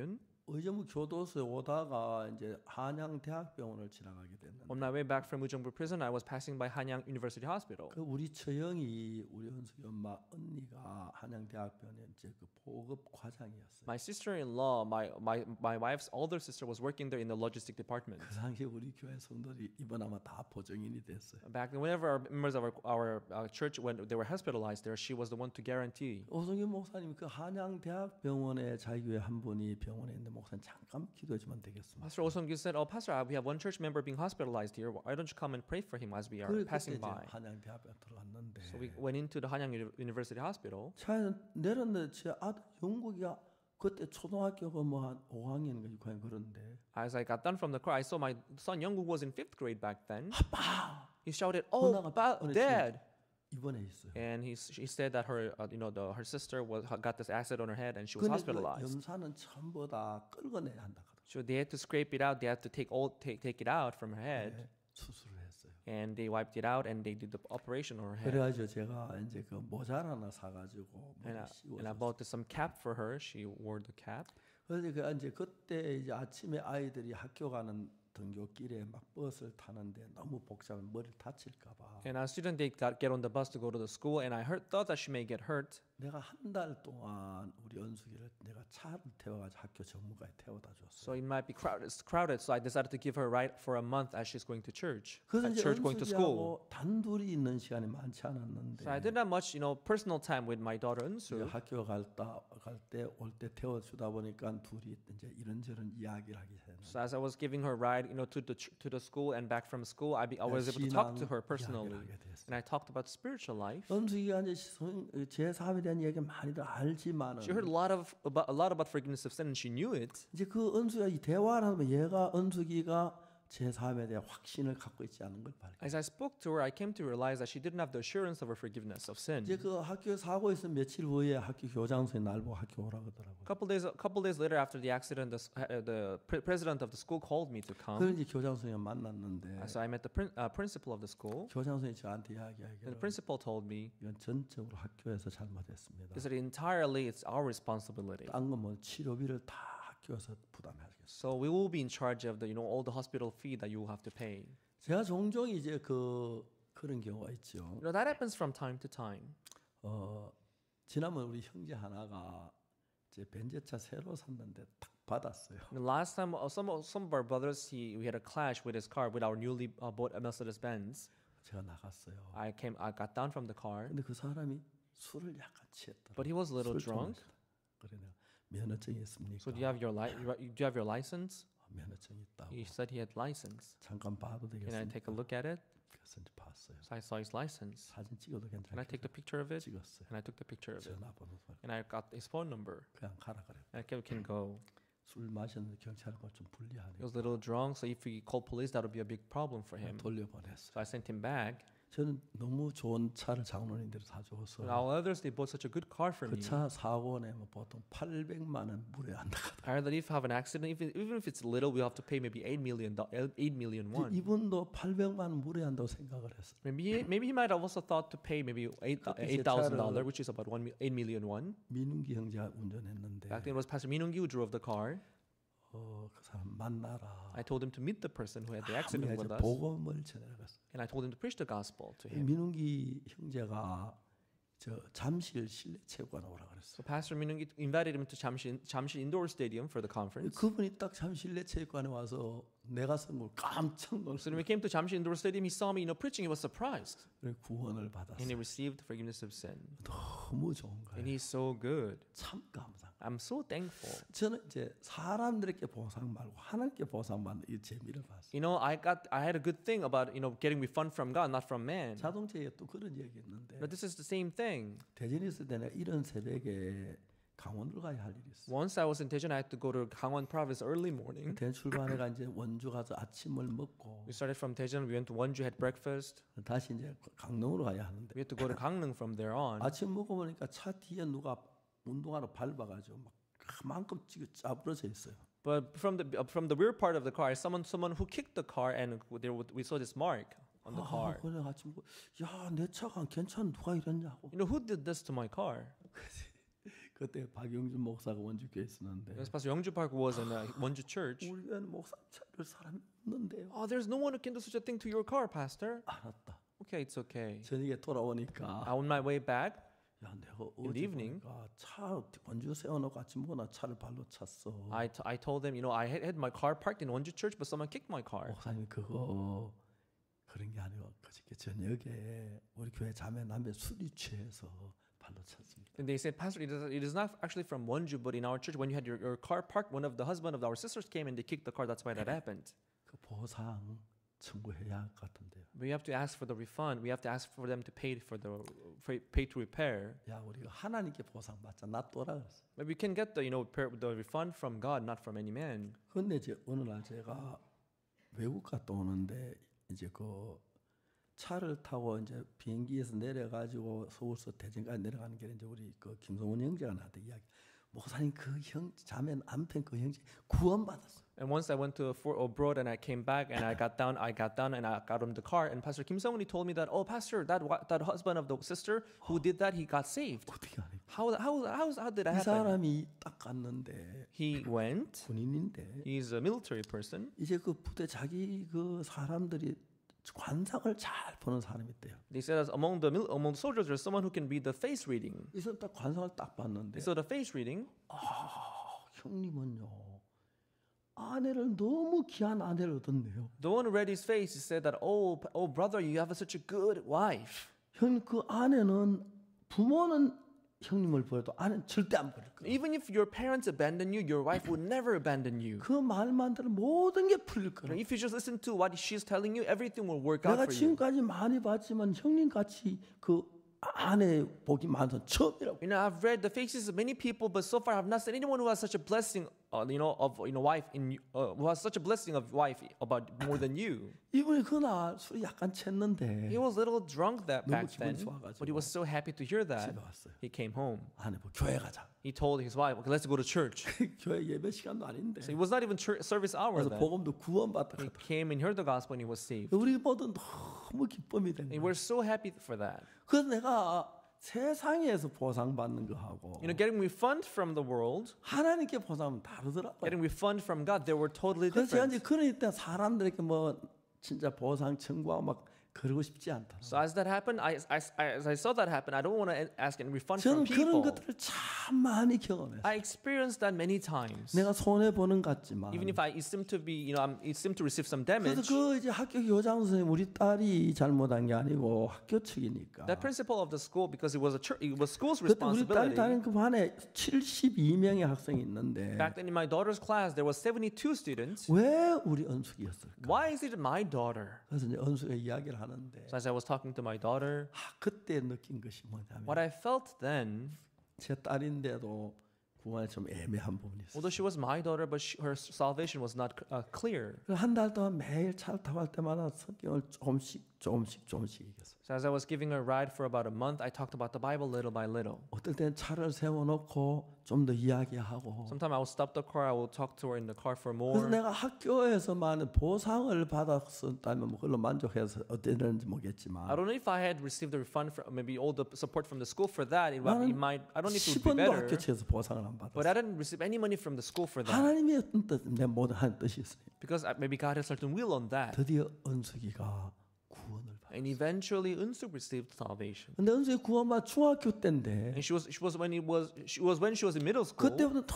의정부 교도소에 오다가 이제 한양대학병원을 지나가게 됐는데 On my way back from Ujeongbu prison, I was passing by Hanyang University Hospital. 그 우리 처형이 우리 은숙이 엄마 언니가 한양대학병원에 이제 그 보급 과장이었어요. My sister-in-law, my wife's older sister, was working there in the logistic department. 그 당시에 우리 교회 성도들이 입원하면 다 보증인이 됐어요. Back then, whenever our members of our church, when they were hospitalized there, she was the one to guarantee. 오성균 목사님 그 한양대학병원에 자기 교회 한 분이 병원에 있는데 목사님 잠깐 기도해 주면 되겠습니다. Pastor Osong said, "Oh, Pastor, we have one church member being hospitalized here. Why don't you come and pray for him as we are 그때 passing 이제 by?" 한양대학병원 들어갔는데 So we went into the Hanyang University Hospital. 차에 내렸는데 제 아들 영국이가 그때 초등학교가 뭐 한 5학년인가 6학년 그런데 As I got done from the car, I saw my son Youngguk was in 5th grade back then. 아빠 He shouted, "Oh, Dad!" 입원해 있어요. And she said that her, her sister got this acid on her head and she was 근데 그 hospitalized. 염산은 전부 다 끌어내야 한다 하더라고요. So they had to scrape it out. They had to take it out from her head, 네, 수술을 했어요. and they wiped it out and they did the operation on her head. 그래가지고 제가 이제 그 모자 하나 사가지고 And 씌워서 I bought some cap for her. She wore the cap. 그래서 그 이제 그때 이제 아침에 아이들이 학교 가는 등교길에 막 버스를 타는데 너무 복잡한 머리를 다칠까봐 And our student they get on the bus to go to the school, and I thought that she may get hurt. 내가 한 달 동안 우리 은숙이를 내가 차를 태워가지고 학교 정문까지 태워다 줬어요. So it might be crowded. So I decided to give her a ride for a month as she's going to church. 그래서 At 이제 church, going to school. 은숙이하고 단둘이 있는 시간이 많지 않았는데 So I didn't have much, personal time with my daughter 이제 Eunsu. 학교 갈 때 올 때 태워주다 보니까 둘이 이제 이런저런 이야기를 하기 시작했어요. So as I was giving her a ride, to the school and back from school, I was able to talk to her personally, and I talked about spiritual life. 은숙이가 이제 제3에 대한 얘기 많이들 알지만은 She heard a lot about forgiveness of sin, and she knew it. 이제 그 은숙이가 이 대화를 하면 얘가 은숙이가 제3에 대한 확신을 갖고 있지 않은 걸 발견. As I spoke to her, I came to realize that she didn't have the assurance of her forgiveness of sin. 이제 그 학교 사고 있은 며칠 후에 학교 교장선이 날 보고 학교 오라 그러더라고요. Couple days later, after the accident, the president of the school called me to come. 그래서 이제 교장선이 만났는데 So I met the principal of the school. 교장선이 저한테 And the 이야기하기를 principal told me, 이건 전적으로 학교에서 잘못했습니다. he said entirely it's our responsibility. 딴 건 뭐 치료비를 다 학교에서 부담하겠습니다. So we will be in charge of all the hospital fee that you will have to pay. 제가 종종 이제 그런 경우가 있죠. That happens from time to time. 지난번 우리 형제 하나가 이제 벤제차 새로 샀는데 딱 받았어요. The last time, some of our brothers, we had a clash with his car, with our newly bought Mercedes Benz. 제가 나갔어요. I got down from the car, 근데 그 사람이 술을 약간 취했더라고요. but he was a little drunk. 그래 내가 면허증이 있습니까? So do you have your license? 면허증이 있다고. He said he had license. 잠깐 봐도 Can I take 되겠습니까? a look at it? 그래서 이제 봤어요. So I saw his license. 사진 찍어도 Can I take 괜찮아요. the picture of it? 찍었어요. And I took the picture of it. 전화번호 And I got his phone number. 그냥 가라 그래. And I can go. 술 마셨는데 경찰과 좀 불리하네. He was a little drunk, so if we called police, that would be a big problem for him. 돌려보냈어요. So I sent him back. 저는 너무 좋은 차를 장로님들이 사줘서 And our others, they bought such a good car for 그 me. 차 사고 내면 보통 800만 원 물어야 한다. I heard that if you have an accident, even if it's little, we have to pay maybe 8 million won. 이분도 800만 원 물어야 한다고 생각을 했어요. Maybe he might have also thought to pay maybe $8,000, which is about 8 million won. 민웅기 형제가 운전했는데 Back then it was Pastor Minunggi who drove the car. 그 사람 만나라. I told him to meet the person who had the accident 우리가 with 이제 us, 복음을 전해갔어. and I told him to preach the gospel to him. 민웅기 형제가 저 잠실 실내 체육관 오라 그랬어. So Pastor Minunggi invited him to Jamsil Indoor Stadium for the conference. 그분이 딱 잠실 실내 체육관에 와서 내가 선 걸 깜짝 So 놀랐어. when we came to Jamsil Indoor Stadium, he saw me, preaching. He was surprised, 그래 구원을 and 받았어. he received forgiveness of sin. 너무 좋은 And 거예요. he's so good. 참 감사. I'm so thankful. 저는 이제 사람들에게 보상 말고 하나님께 보상 받는 이 재미를 봤어요. I had a good thing about getting refund from God, not from man. 자동차에 또 그런 얘기했는데 But this is the same thing. 대전에 있을 때 내가 이런 새벽에 강원을 가야 할 일이 있어. Once I was in Daejeon, I had to go to Gangwon province early morning. 대전 출발해가 이제 원주 가서 아침을 먹고 We started from Daejeon. We went to Wonju, had breakfast. 다시 이제 강릉으로 가야 하는데 We had to go to Gangneung from there on. 아침 먹어보니까 차 뒤에 누가 운동화로 밟아가지고 막 그만큼 지금 짜부러져 있어요. But from the rear part of the car, someone who kicked the car, and we saw this mark on the car. 그래 아침 야내 차가 괜찮아 누가 이랬냐고. Who did this to my car? 그때 박영준 목사가 원주교에 있었는데 Yes, Pastor Youngju Park was in Wonju Church. 우리 교회는 목사 찾을 사람이 없는데요. Oh, there's no one who can do such a thing to your car, Pastor. 알았다. Okay, it's okay. 저녁에 돌아오니까 On my way back, 야 내가 In 어제 the evening, 보니까 차 원주 세워놓고 아침 먹으나 차를 발로 찼어. I told them, I had my car parked in Wonju Church, but someone kicked my car. 목사님 그거 그런 게 아니고 그저께 저녁에 우리 교회 자매 남매 술이 취해서 발로 찼습니다. And they said, Pastor, it is not actually from Wonju, but in our church, when you had your car parked, one of the husband of our sisters came and they kicked the car. That's why that happened. 그 보상 청구해야 할 것 같은데요. We have to ask for the refund. We have to ask for them to pay pay to repair. 야 우리가 하나님께 보상 받자 놔둬라 그랬어. But we can get the refund from God, not from any man. 근데 이제 어느 날 제가 외국 갔다 오는데 이제 그 차를 타고 이제 비행기에서 내려가지고 서울서 대전까지 내려가는 길에 이제 우리 그 김성훈 형제가 나한테 이야기. 목사님 그 형 자매 남편 그 형제 구원받았어. And once I went to abroad and I came back and I got down and I got in the car and Pastor Kim Sung-hoon told me that, oh Pastor, that husband of the sister who did that, he got saved. 어떻게 하니? How did that 이 happen? 사람이 딱 갔는데 He went. 군인인데 He's a military person. 이제 그 부대 자기 그 사람들이 관상을 잘 보는 사람이 있대요. They said as among the soldiers, there's someone who can read the face reading. 이 사람 딱 관상을 딱 봤는데 So the face reading, 형님은요 아내를 너무 귀한 아내를 얻었네요. the one who read his face, he said that, oh brother, you have such a good wife. 형 그 아내는 부모는 형님을 버려도 아내는 절대 안 버릴 거예요. Even if your parents abandon you, your wife would never abandon you. 그 말만 들으면 모든 게 풀릴 거예요. If you just listen to what she's telling you, everything will work out 내가 for you. 지금까지 많이 봤지만 형님 같이 그 아내 복이 많은 사람 처음이라고. I've read the faces of many people, but so far I've not seen anyone who has such a blessing, wife who has such a blessing of wife about more than you. 이분이 그날 술이 약간 챘는데 He was a little drunk back 너무 then, 기분이 좋아가지고 but he was so happy to hear that. 집에 왔어요. He came home. 아내 뭐 교회 가자. He told his wife, okay, let's go to church. 교회 예배 시간도 아닌데. So it was not even service hour 그래서 then. 복음도 구원받다. He came and heard the gospel and he was saved. 우리 모두 너무 기쁨이 된 And 거예요. we're so happy for that. 그래서 내가 세상에서 보상받는 거하고 Getting refund from the world, 하나님께 보상은 다르더라고요. getting refund from God, they were totally 그래서 제가 different. 이제 그런 때 사람들에게 뭐 진짜 보상 청구하고 막 그러고 싶지 않다. So as that happened, as I saw that happen, I don't want to ask and refund 저는 from 그런 people. 것들을 참 많이 경험했어요. I experienced that many times. 내가 손해 보는 것 같지만. Even if it seemed to be, it seemed to receive some 그래서 damage. 그 이제 학교 교장 선생님 우리 딸이 잘못한 게 아니고 학교 측이니까. That principal of the school, because it was school's 그때 우리 딸이 responsibility. 다니는 그 반에 72명의 학생이 있는데 Back then in my daughter's class, there was 72 students. 왜 우리 은숙이었을까? Why is it my daughter? 그래서 이제 은숙이가 이야기를 하는데 So as I was talking to my daughter, 그때 느낀 것이 뭐냐면 what I felt then, 제 딸인데도 구원이 좀 애매한 부분이 있어요. although she was my daughter, but her salvation was not clear. 한 달 동안 매일 차를 타고 갈 때마다 성경을 조금씩 얘기했어요. So as I was giving her a ride for about a month, I talked about the Bible little by little. 어떨 때는 차를 세워놓고 좀 더 이야기하고 Sometimes I will stop the car, I will talk to her in the car for 그래서 more. 내가 학교에서만 보상을 받았었다면 뭐 그걸로 만족해서 어땠는지 모르겠지만 I don't know if I had received the refund, maybe all the support from the school for that. I don't know if it would be 10원도 better. 학교 측에서 보상을 안 받았어요. But I didn't receive any money from the school for that. 하나님의 어떤 뜻, 내 모든 하나님 뜻이 있어요. Because maybe God has certain will on that. 드디어 은숙이가 구원을 받았어요. And eventually Unsuk received salvation. 근데 은숙이 구원받 중학교 때인데 And she was when she was in middle school. 그때부터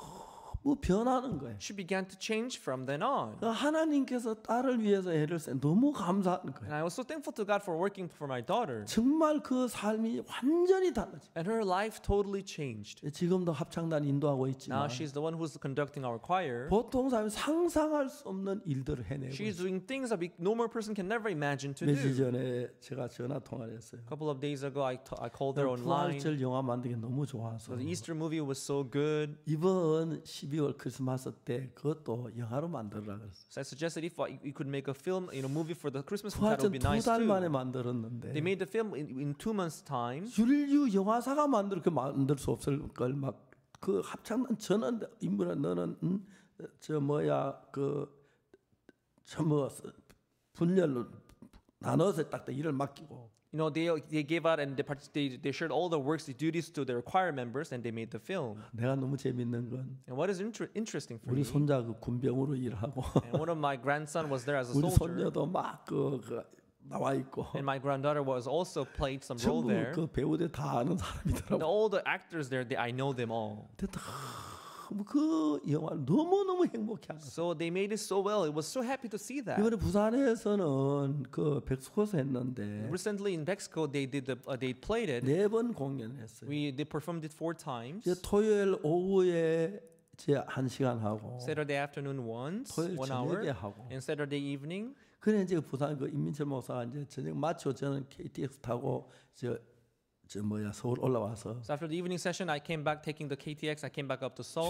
너무 변하는 거예요. She began to change from then on. 하나님께서 딸을 위해서 애를 쓰 너무 감사한 거예요. And I was so thankful to God for working for my daughter. 정말 그 삶이 완전히 달라져. And her life totally changed. 지금도 합창단 인도하고 있지만 Now she's the one who's conducting our choir. 보통 사람이 상상할 수 없는 일들을 해내고 She's doing things that a normal person can never imagine to 며칠 do. 전에 제가 전화 통화를 했어요. A couple of days ago, I called her online. 부활절 영화 만든 게 너무 좋아서 So the Easter movie was so good. 이번 12월 크리스마스 때 그것도 영화로 만들라 그랬어요. So I suggested if we could make a film, movie for the Christmas time, that 부활절 would be nice 2달 만에 too. 만들었는데 They made the film in 2 months' time. 윤류 영화사가 만들 수 없을 걸 막 그 합창단 전원 인물은 너는 저 뭐야 그 저 뭐 분열로 나눠서 딱 일을 맡기고 You know, they gave out and they shared all the works, the duties to their choir members, and they made the film. 내가 너무 재밌는 건 And what is interesting for 우리 me, 손자 그 군병으로 일하고 and one of my grandson was there as a 우리 soldier, 손녀도 막 나와 있고 and my granddaughter was also played some role 전부 there. 그 배우들 다 아는 And 사람이더라고. all the actors there, I know them all. 근데 너무 그 영화를 너무 행복해하는. So they made it so well. It was so happy to see that. 이번에 부산에서는 그 백스코스 했는데 Recently in Mexico, they played it. 4번 공연했어요. They performed it 4 times. 이제 토요일 오후에 이제 1시간 하고 Saturday afternoon once, 토요일 1 hour, 저녁에 하고. and Saturday evening. 그래 이제 부산 그 임민철 목사가 이제 저녁 마치고 저는 KTX 타고 서울 올라와서 So after the evening session, I came back taking the KTX. I came back up to Seoul.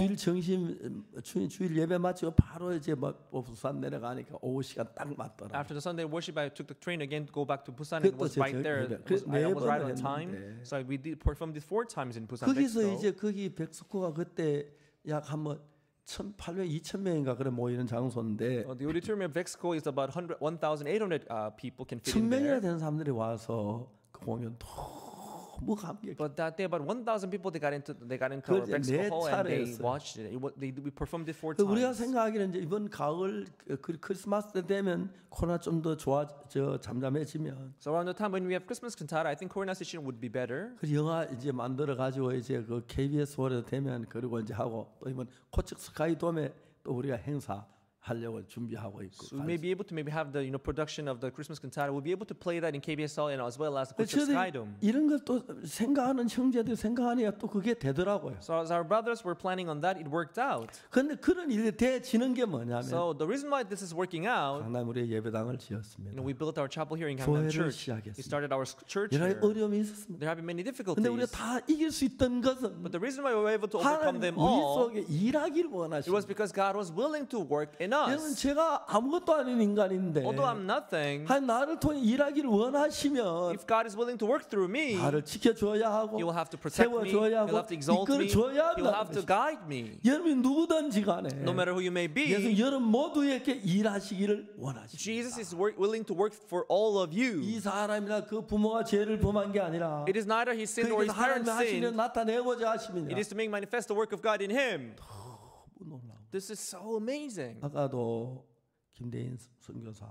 주일 예배 마치고 바로 이제 부산 내려가니까 오후 시간 딱 맞더라. After the Sunday worship, I took the train again to go back to Busan. And it was 그것도 right there. I was right on time. So we did perform this 4 times in Busan. 거기서 Mexico. 이제 거기 백스코가 그때 약 한번 1,800, 2,000명인가 그래 모이는 장소인데 The auditorium of Mexico is about 1,800 people can fit in 1,000명이나 there. 되는 사람들이 와서 그 공연 너무 감격. But that day, about 1,000 people they got into 그걸 our 이제 Mexico 네 hall and they 차례였어요. watched it. We performed it 4 우리가 times. 생각하기는 이제 이번 가을 크리스마스 때 되면 코로나 좀 더 잠잠해지면 So around the time when we have Christmas cantata, I think Corona situation would be better. 그 영화 이제 만들어 가지고 이제 그 KBS 홀에 되면 그리고 이제 하고 또 이번 코측 스카이 돔에 또 우리가 행사 하려고 준비하고 있고. So we may be able to maybe have the production of the Christmas cantata. We'll be able to play that in KBS Hall and as well as the Kochuk Sky Dome. 이런 걸 또 생각하는 형제들 생각하니까 또 그게 되더라고요. So as our brothers were planning on that, it worked out. 근데 그런 일이 돼지는 게 뭐냐면 So the reason why this is working out, 강남 우리 예배당을 지었습니다. we built our chapel here in Gangnam 교회를 Church. We 시작했습니다. started our church 여러 here. 어려움이 있었습니다. There have been many 근데 우리가 difficulties. 다 이길 수 있던 것은 But the reason why we were able to overcome 하나님 them 우리 all, 속에 일하기를 it was 원하십니다. because God was willing to work in 여러분 us. 제가 아무것도 아닌 인간인데 Although I'm nothing, 하나님 나를 통해 일하기를 원하시면 if God is willing to work through me, 나를 지켜줘야 하고 He will have to protect me. 세워줘야 He'll 하고 have to exalt me. 이끌어줘야 He'll have 한다는 to 것입니다. guide me. 여러분이 누구든지 간에 No matter who you may 그래서 be, 여러분 모두에게 일하시기를 원하십니다. Jesus is willing to work for all of you. 이 사람이나 그 부모가 죄를 범한 게 아니라 It is neither his sin or 그러니까 his parents' 하나님의 하시는 sin. 나타내고자 하십니다. It is to make manifest the work of God in him. 너무 놀라워. This is so amazing. 아까도 김대인 선교사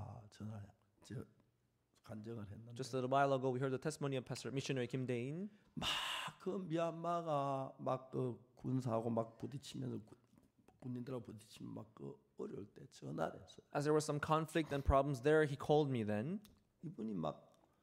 간증을 했는데 Just a little while ago, we heard the testimony of Pastor Missionary Kim Dae-in. 그 미얀마가 막 그 군사하고 막 부딪히면서 군인들하고 부딪히면 막 그 어려울 때 전화를 했어요. As there was some conflict and problems there, he called me then. 이분이 막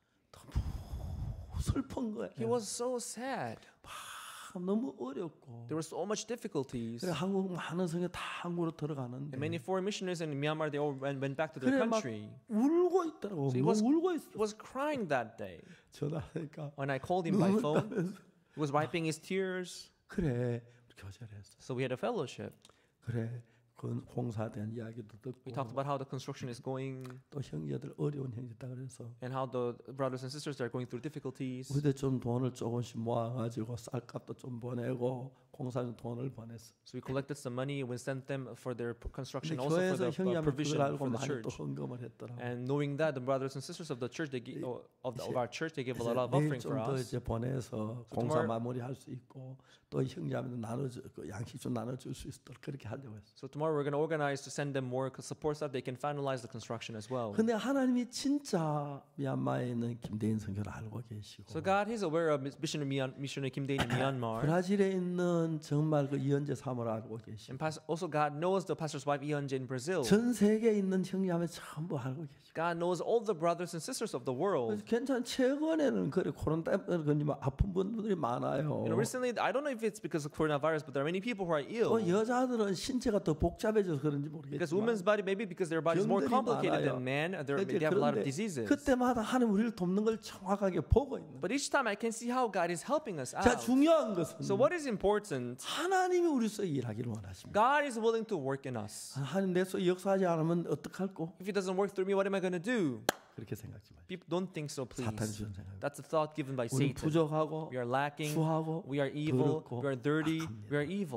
너무 슬픈 거예요. He was so sad. 너무 어렵고. There were so much difficulties. 그래 한국 많은 성에 다 한국으로 들어가는데. And many foreign missionaries in Myanmar, they all went back to their 그래 막 country. 울고 있더라고. So he 울고 있어. was crying that day. 전화하니까 When I called him by phone, he was wiping his tears. 그래 우리 교제를 했어. So we had a fellowship. 그래 그 공사에 대한 이야기도 듣고. We talked about how the construction is going 또 형제들 어려운 형제다 그래서. and how the brothers and sisters are going through difficulties. 우리도 좀 돈을 조금씩 모아가지고 쌀값도 좀 보내고 공사는 돈을 보냈어. So we collected some money and we sent them for their 근데 construction, also for 교회에서 the 형제하면 provision 그걸 알고 for the 많이 또 church. 헌금을 했더라고. And knowing that the brothers and sisters of the church, of our church, they gave a lot of 내일 offering for 좀더 us. 이제 보내서 공사 마무리할 수 있고 또 형제하면 나눠줘 그 양식 좀 나눠줄 수 있도록 그렇게 하려고 했어. So tomorrow we're going to organize to send them more support so that they can finalize the construction as well. 근데 하나님이 진짜 미얀마에 있는 김대인 선교를 알고 계시고 So God is aware of missionary Kim Dae-in in Myanmar. 브라질에 있는 정말 그 이현재 사모를 알고 계시고 And also God knows the pastor's wife Yeonje in Brazil. 전 세계에 있는 형제하면 전부 알고 계시고 God knows all the brothers and sisters of the world. 괜찮 최근에는 그래 코로나 때문에 그런지 아픈 분들이 많아요. Recently, I don't know if it's because of coronavirus, but there are many people who are ill. 또 여자들은 신체가 더 복잡해져서 그런지 Because 모르겠지만 women's body, maybe because their body is more 병들이 complicated 많아요. than men, they have a lot of 그런데 diseases. 그때마다 하나님 우리를 돕는 걸 정확하게 보고 있는. But each time I can see how God is helping us 자 out. 중요한 것은 So what is important? 하나님이 우리 속에 일하기를 원하십니다. God is willing to work in us. 하나님 내 속에 역사하지 않으면 어떡할꼬? If He doesn't work through me, what am I going to do? 그렇게 생각지 마십시오. People don't think so, please. 사탄이 주는 생각. That's a thought given by 우리 Satan. 부족하고 We are lacking. 추하고 We are evil. 더럽고 We are dirty. 악합니다. We are evil.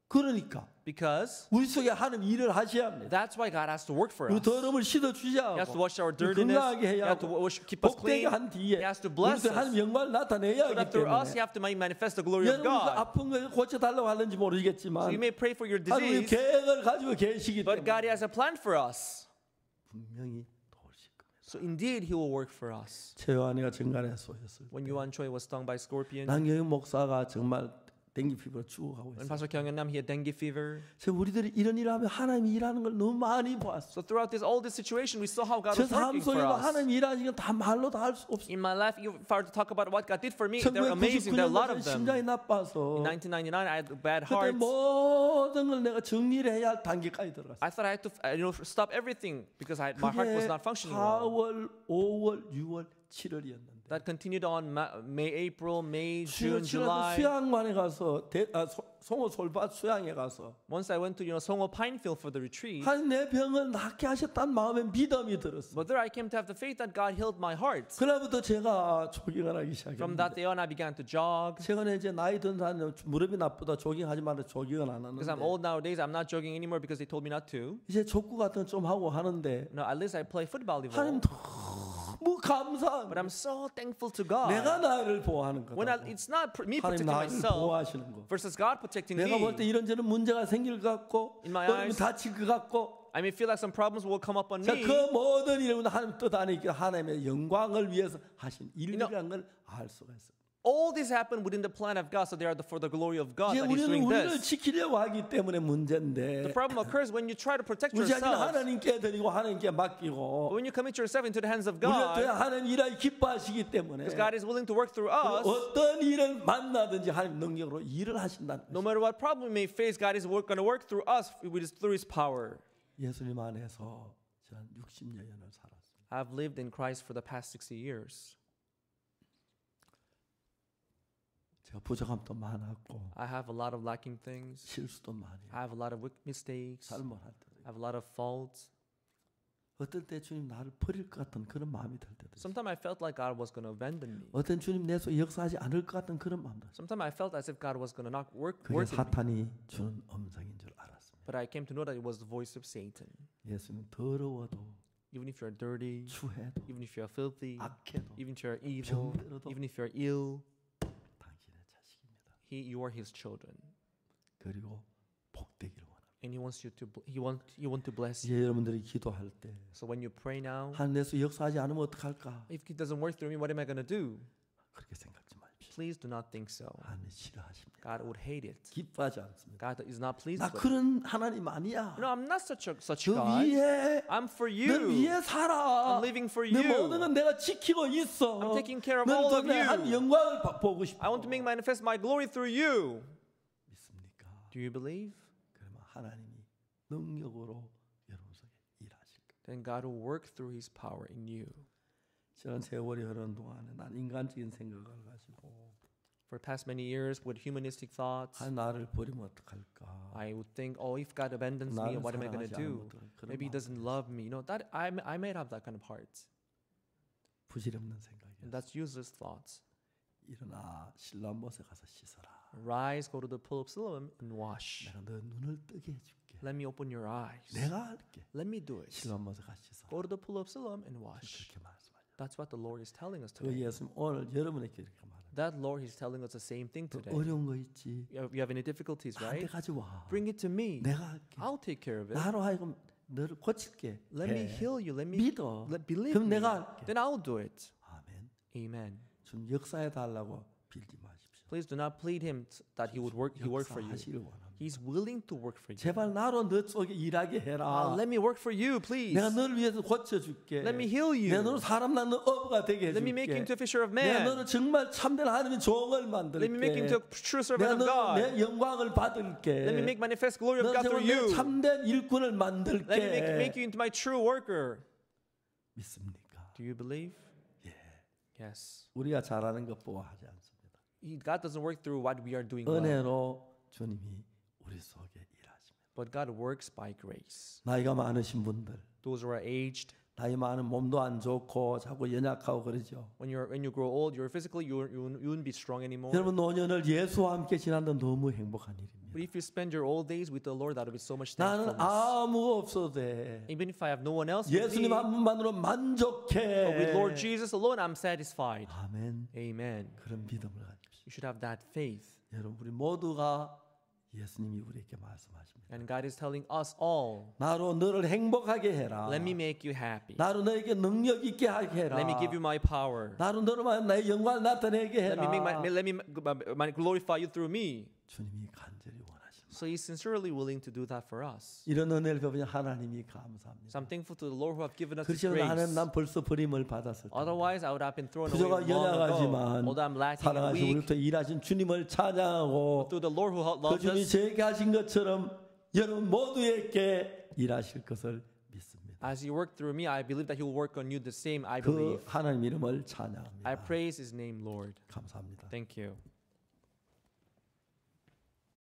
그러니까 Because 우리 속에 하나님 일을 하셔야 합니다. that's why God has to work for 그 us. 더러움을 씻어 주셔야 He has to 하고 wash our dirtiness. 건강하게 He 해야 has to 하고 keep us 복되게 clean. 한 뒤에 He has to bless 우리도 us. 하나님 영광을 나타내야 So 하기 that through us, 때문에 you have to manifest the glory of 여러분 그 God. 아픈 걸 고쳐달라고 하는지 So 모르겠지만 you may pray for your 하나님 disease, 계획을 가지고 계시기 but 때문에 God has a plan for us. 분명히 도우실 겁니다. So indeed, He will work for us. 최요한이가 정갈에 쏘였을 때 When Yuan Choi was stung by scorpion, 남경희 목사가 정말 댕기 피부로 죽어가고 when 있어요. Pastor Kyung Nam, he had dengue fever. 그래서 우리들이 이런 일을 하면 하나님이 일하는 걸 너무 많이 보았어. So throughout all this situation, we saw how God 제 was 삶 working for 속에도 us. 하나님 일하시는 건 다 말로 다 할 수 없어. In my life, if I were to talk about what God did for me, they're amazing. There are a lot 1999년에 of them. 심장이 나빠서 In 1999, I had a bad 그때 heart. 모든 걸 내가 정리를 해야 할 단계까지 들어갔어. I thought I had to, stop everything because my heart was 그게 not functioning well. 4월, 5월, 6월, 7월이었는데 That continued on May, April, May, June, 7월 July. 수양관에 가서 송호 솔밭 수양에 가서 Once I went to Songho Pinefield for the retreat, 하나님 내 병을 낫게 하셨다는 마음에 믿음이 들었어. but there I came to have the faith that God healed my heart. 그날부터 제가 조깅을 하기 From that 시작했는데 day on, I began to jog. 최근에 이제 나이 든 사람 무릎이 나쁘다 조깅하지 마라 조깅은 안 Because I'm 하는데 old nowadays, I'm not jogging anymore because they told me not to. 이제 족구 같은 거 좀 하고 하는데 No, at least I play football. 하나님 너무 감사한 But I'm so thankful to God. 내가 나를 보호하는 When 거다. it's not me 하나님 protecting 나를 myself 보호하시는 거. versus God protecting 내가 볼 때 me. 이런저런 문제가 생길 것 같고 In my 또 eyes, 다칠 것 같고 I may feel like some problems will come up on 자, me. 그 모든 일을 하나님 뜻하니까 하나님의 영광을 위해서 하신 일이라는 걸 알 수가 있어요. All this happened within the plan of God, so they are for the glory of God 이제 that He's 우리는 doing 우리를 this. 지키려고 하기 때문에 문제인데 The problem occurs when you try to protect 우리 자기는 yourself. 하나님께 드리고 하나님께 But 맡기고 when you commit yourself into the hands of 우리가 God, 하나님 일하기 기뻐하시기 때문에 because God is willing to work through us, 어떤 일을 만나든지 하나님 능력으로 일을 하신다는 no 거죠. matter what problem we may face, God is going to work through us through His power. 예수님 안에서 저는 60년을 살았습니다. I've lived in Christ for the past 60 years. 제가 부족함도 많았고 I have a lot of lacking things. 실수도 많이 I have a lot of mistakes. I 잘못할 때도 have a lot of faults. 어떨 때 주님 나를 버릴 것 같은 그런 마음이 들 때도 있어요. Sometimes I felt like God was going to abandon me. 어떤 주님 내 속에 역사하지 않을 것 같은 그런 마음도 있어요. Sometimes I felt as if God was going to not work 그게 in me. 사탄이 주는 음성인 줄 알았습니다. But I came to know that it was the voice of Satan. 예수님 더러워도 Even if you're dirty, 추해도 even if you're filthy, 악해도 even if you're evil, 병들어도 even if you're ill, 당신의 자식입니다. you are His children, 그리고 복되기를 원합니다. and He wants you to you want to bless you. 이제 여러분들이 기도할 때 So when you pray now, 하나님 내 속에 역사하지 않으면 어떡할까? if it doesn't work through me, what am I going to do? 그렇게 생각지 마십시오. Please do not think so. 하나님 싫어하십니다. God would hate it. 기뻐하지 않습니다. God is not pleased 나 with it. 그런 하나님 아니야. No, I'm not such 저 God. 위에 I'm for 널 you. 위해 살아. I'm living for 내 you. 모든 건 내가 지키고 있어. I'm taking care of 너는 all 더 of 내 한 you. 영광을 보고 싶어. I want to make manifest my glory through you. 믿습니까? Do you believe? 그러면 하나님이 능력으로 여러분 속에 일하실 거예요. Then God will work through His power in you. 지난 세월이 흐르는 동안에 난 인간적인 생각을 가지고 For the past many years, with humanistic thoughts, 나를 버리면 어떡할까? I would think, oh, if God abandons me, 나를 what am I going to 사랑하지 do? 않으면 그런 Maybe He 마음. doesn't love me. That I might have that kind of heart. 부질없는 And 생각이야. that's useless thoughts. 일어나 실로암못에 가서 씻어라. Rise, go to the pool of Siloam and wash. 내가 너 눈을 뜨게 해줄게. Let me open your eyes. 내가 할게. Let me do it. 실로암못에 가서 씻어라. Go to the pool of Siloam and wash. 그렇게 말씀하죠. That's what the Lord is telling us 그 today. 예수님 오늘 여러분에게 이렇게 말합니다. That Lord is telling us the same thing today. 어려운 거 있지. You have any difficulties, 나한테 right? 가져와. Bring it to me. 내가 할게. I'll take care of it. 나로 하여금 너를 고칠게. Let me 해. heal you. Let me 믿어. believe 그럼 me. 내가 할게. Then I'll do it. 아멘. Amen. 좀 역사해 달라고 빌지 마십시오. Please do not plead Him that He would work. He work for you. 역사하시길 원합니다. He's willing to work for you. 제발 나로 너 속에 일하게 해라. Let me work for you, please. 내가 너를 위해서 고쳐줄게. Let me heal 내가 you. 너를 사람 낳는 어부가 되게 Let me make you 해줄게. into a fisher of 내가 men. 너를 정말 참된 하나님의 종을 Let me make you into 만들게. a true servant 내가 of God. 내 영광을 받을게. Let me make manifest glory of 너 God through 내 you. 참된 일꾼을 Let me 만들게. make you into my true worker. 믿습니까? Do you believe? 예. Yes. 우리가 잘하는 것 보아 하지 않습니다. God doesn't work through what we are doing well, 은혜로 주님이 우리 속에 일하십니다. but God works by grace. 나이가 많으신 분들, Those who are aged, 나이 많은 몸도 안 좋고 자꾸 연약하고 그러죠. When you grow old, you're physically you won't be strong anymore. 여러분 노년을 예수와 함께 지나는 너무 행복한 일입니다. But if you spend your old days with the Lord, that will be so much 나는 thankfulness. 아무 없어도 돼. Even if I have no one else with 예수님 me, 한 분만으로 만족해. but with Lord Jesus alone, I'm satisfied. 아멘. Amen. 그런 믿음을 가지십시오. You should have that faith. 여러분 우리 모두가 예수님이 우리에게 말씀하십니다. And God is telling us all, 나로 너를 행복하게 해라. let me make you happy. 나로 너에게 능력 있게 하게 해라. Let me give you my power. 나로 너로 나의 영광을 나타내게 Let 해라. me glorify you through me. 주님이 간절히 원하십니다. So He's sincerely willing to do that for us. 이런 은혜를 베푸신 하나님이 감사합니다. So I'm thankful to the Lord who have given us His 그렇지 않으면 grace. 난 벌써 버림을 받았을 텐데. Otherwise, I would have been thrown 부족하고 away long ago. 연약하지만 Although I'm lacking and 사랑하시고 weak, 우리부터 일하신 주님을 찬양하고 through the Lord who 그 loves 주님이 us, 저에게 하신 것처럼 여러분 모두에게 일하실 것을 믿습니다. as He worked through me, I believe that He will work on you the same. I 그 believe. 하나님 이름을 찬양합니다. I praise His name, Lord. 감사합니다. Thank you.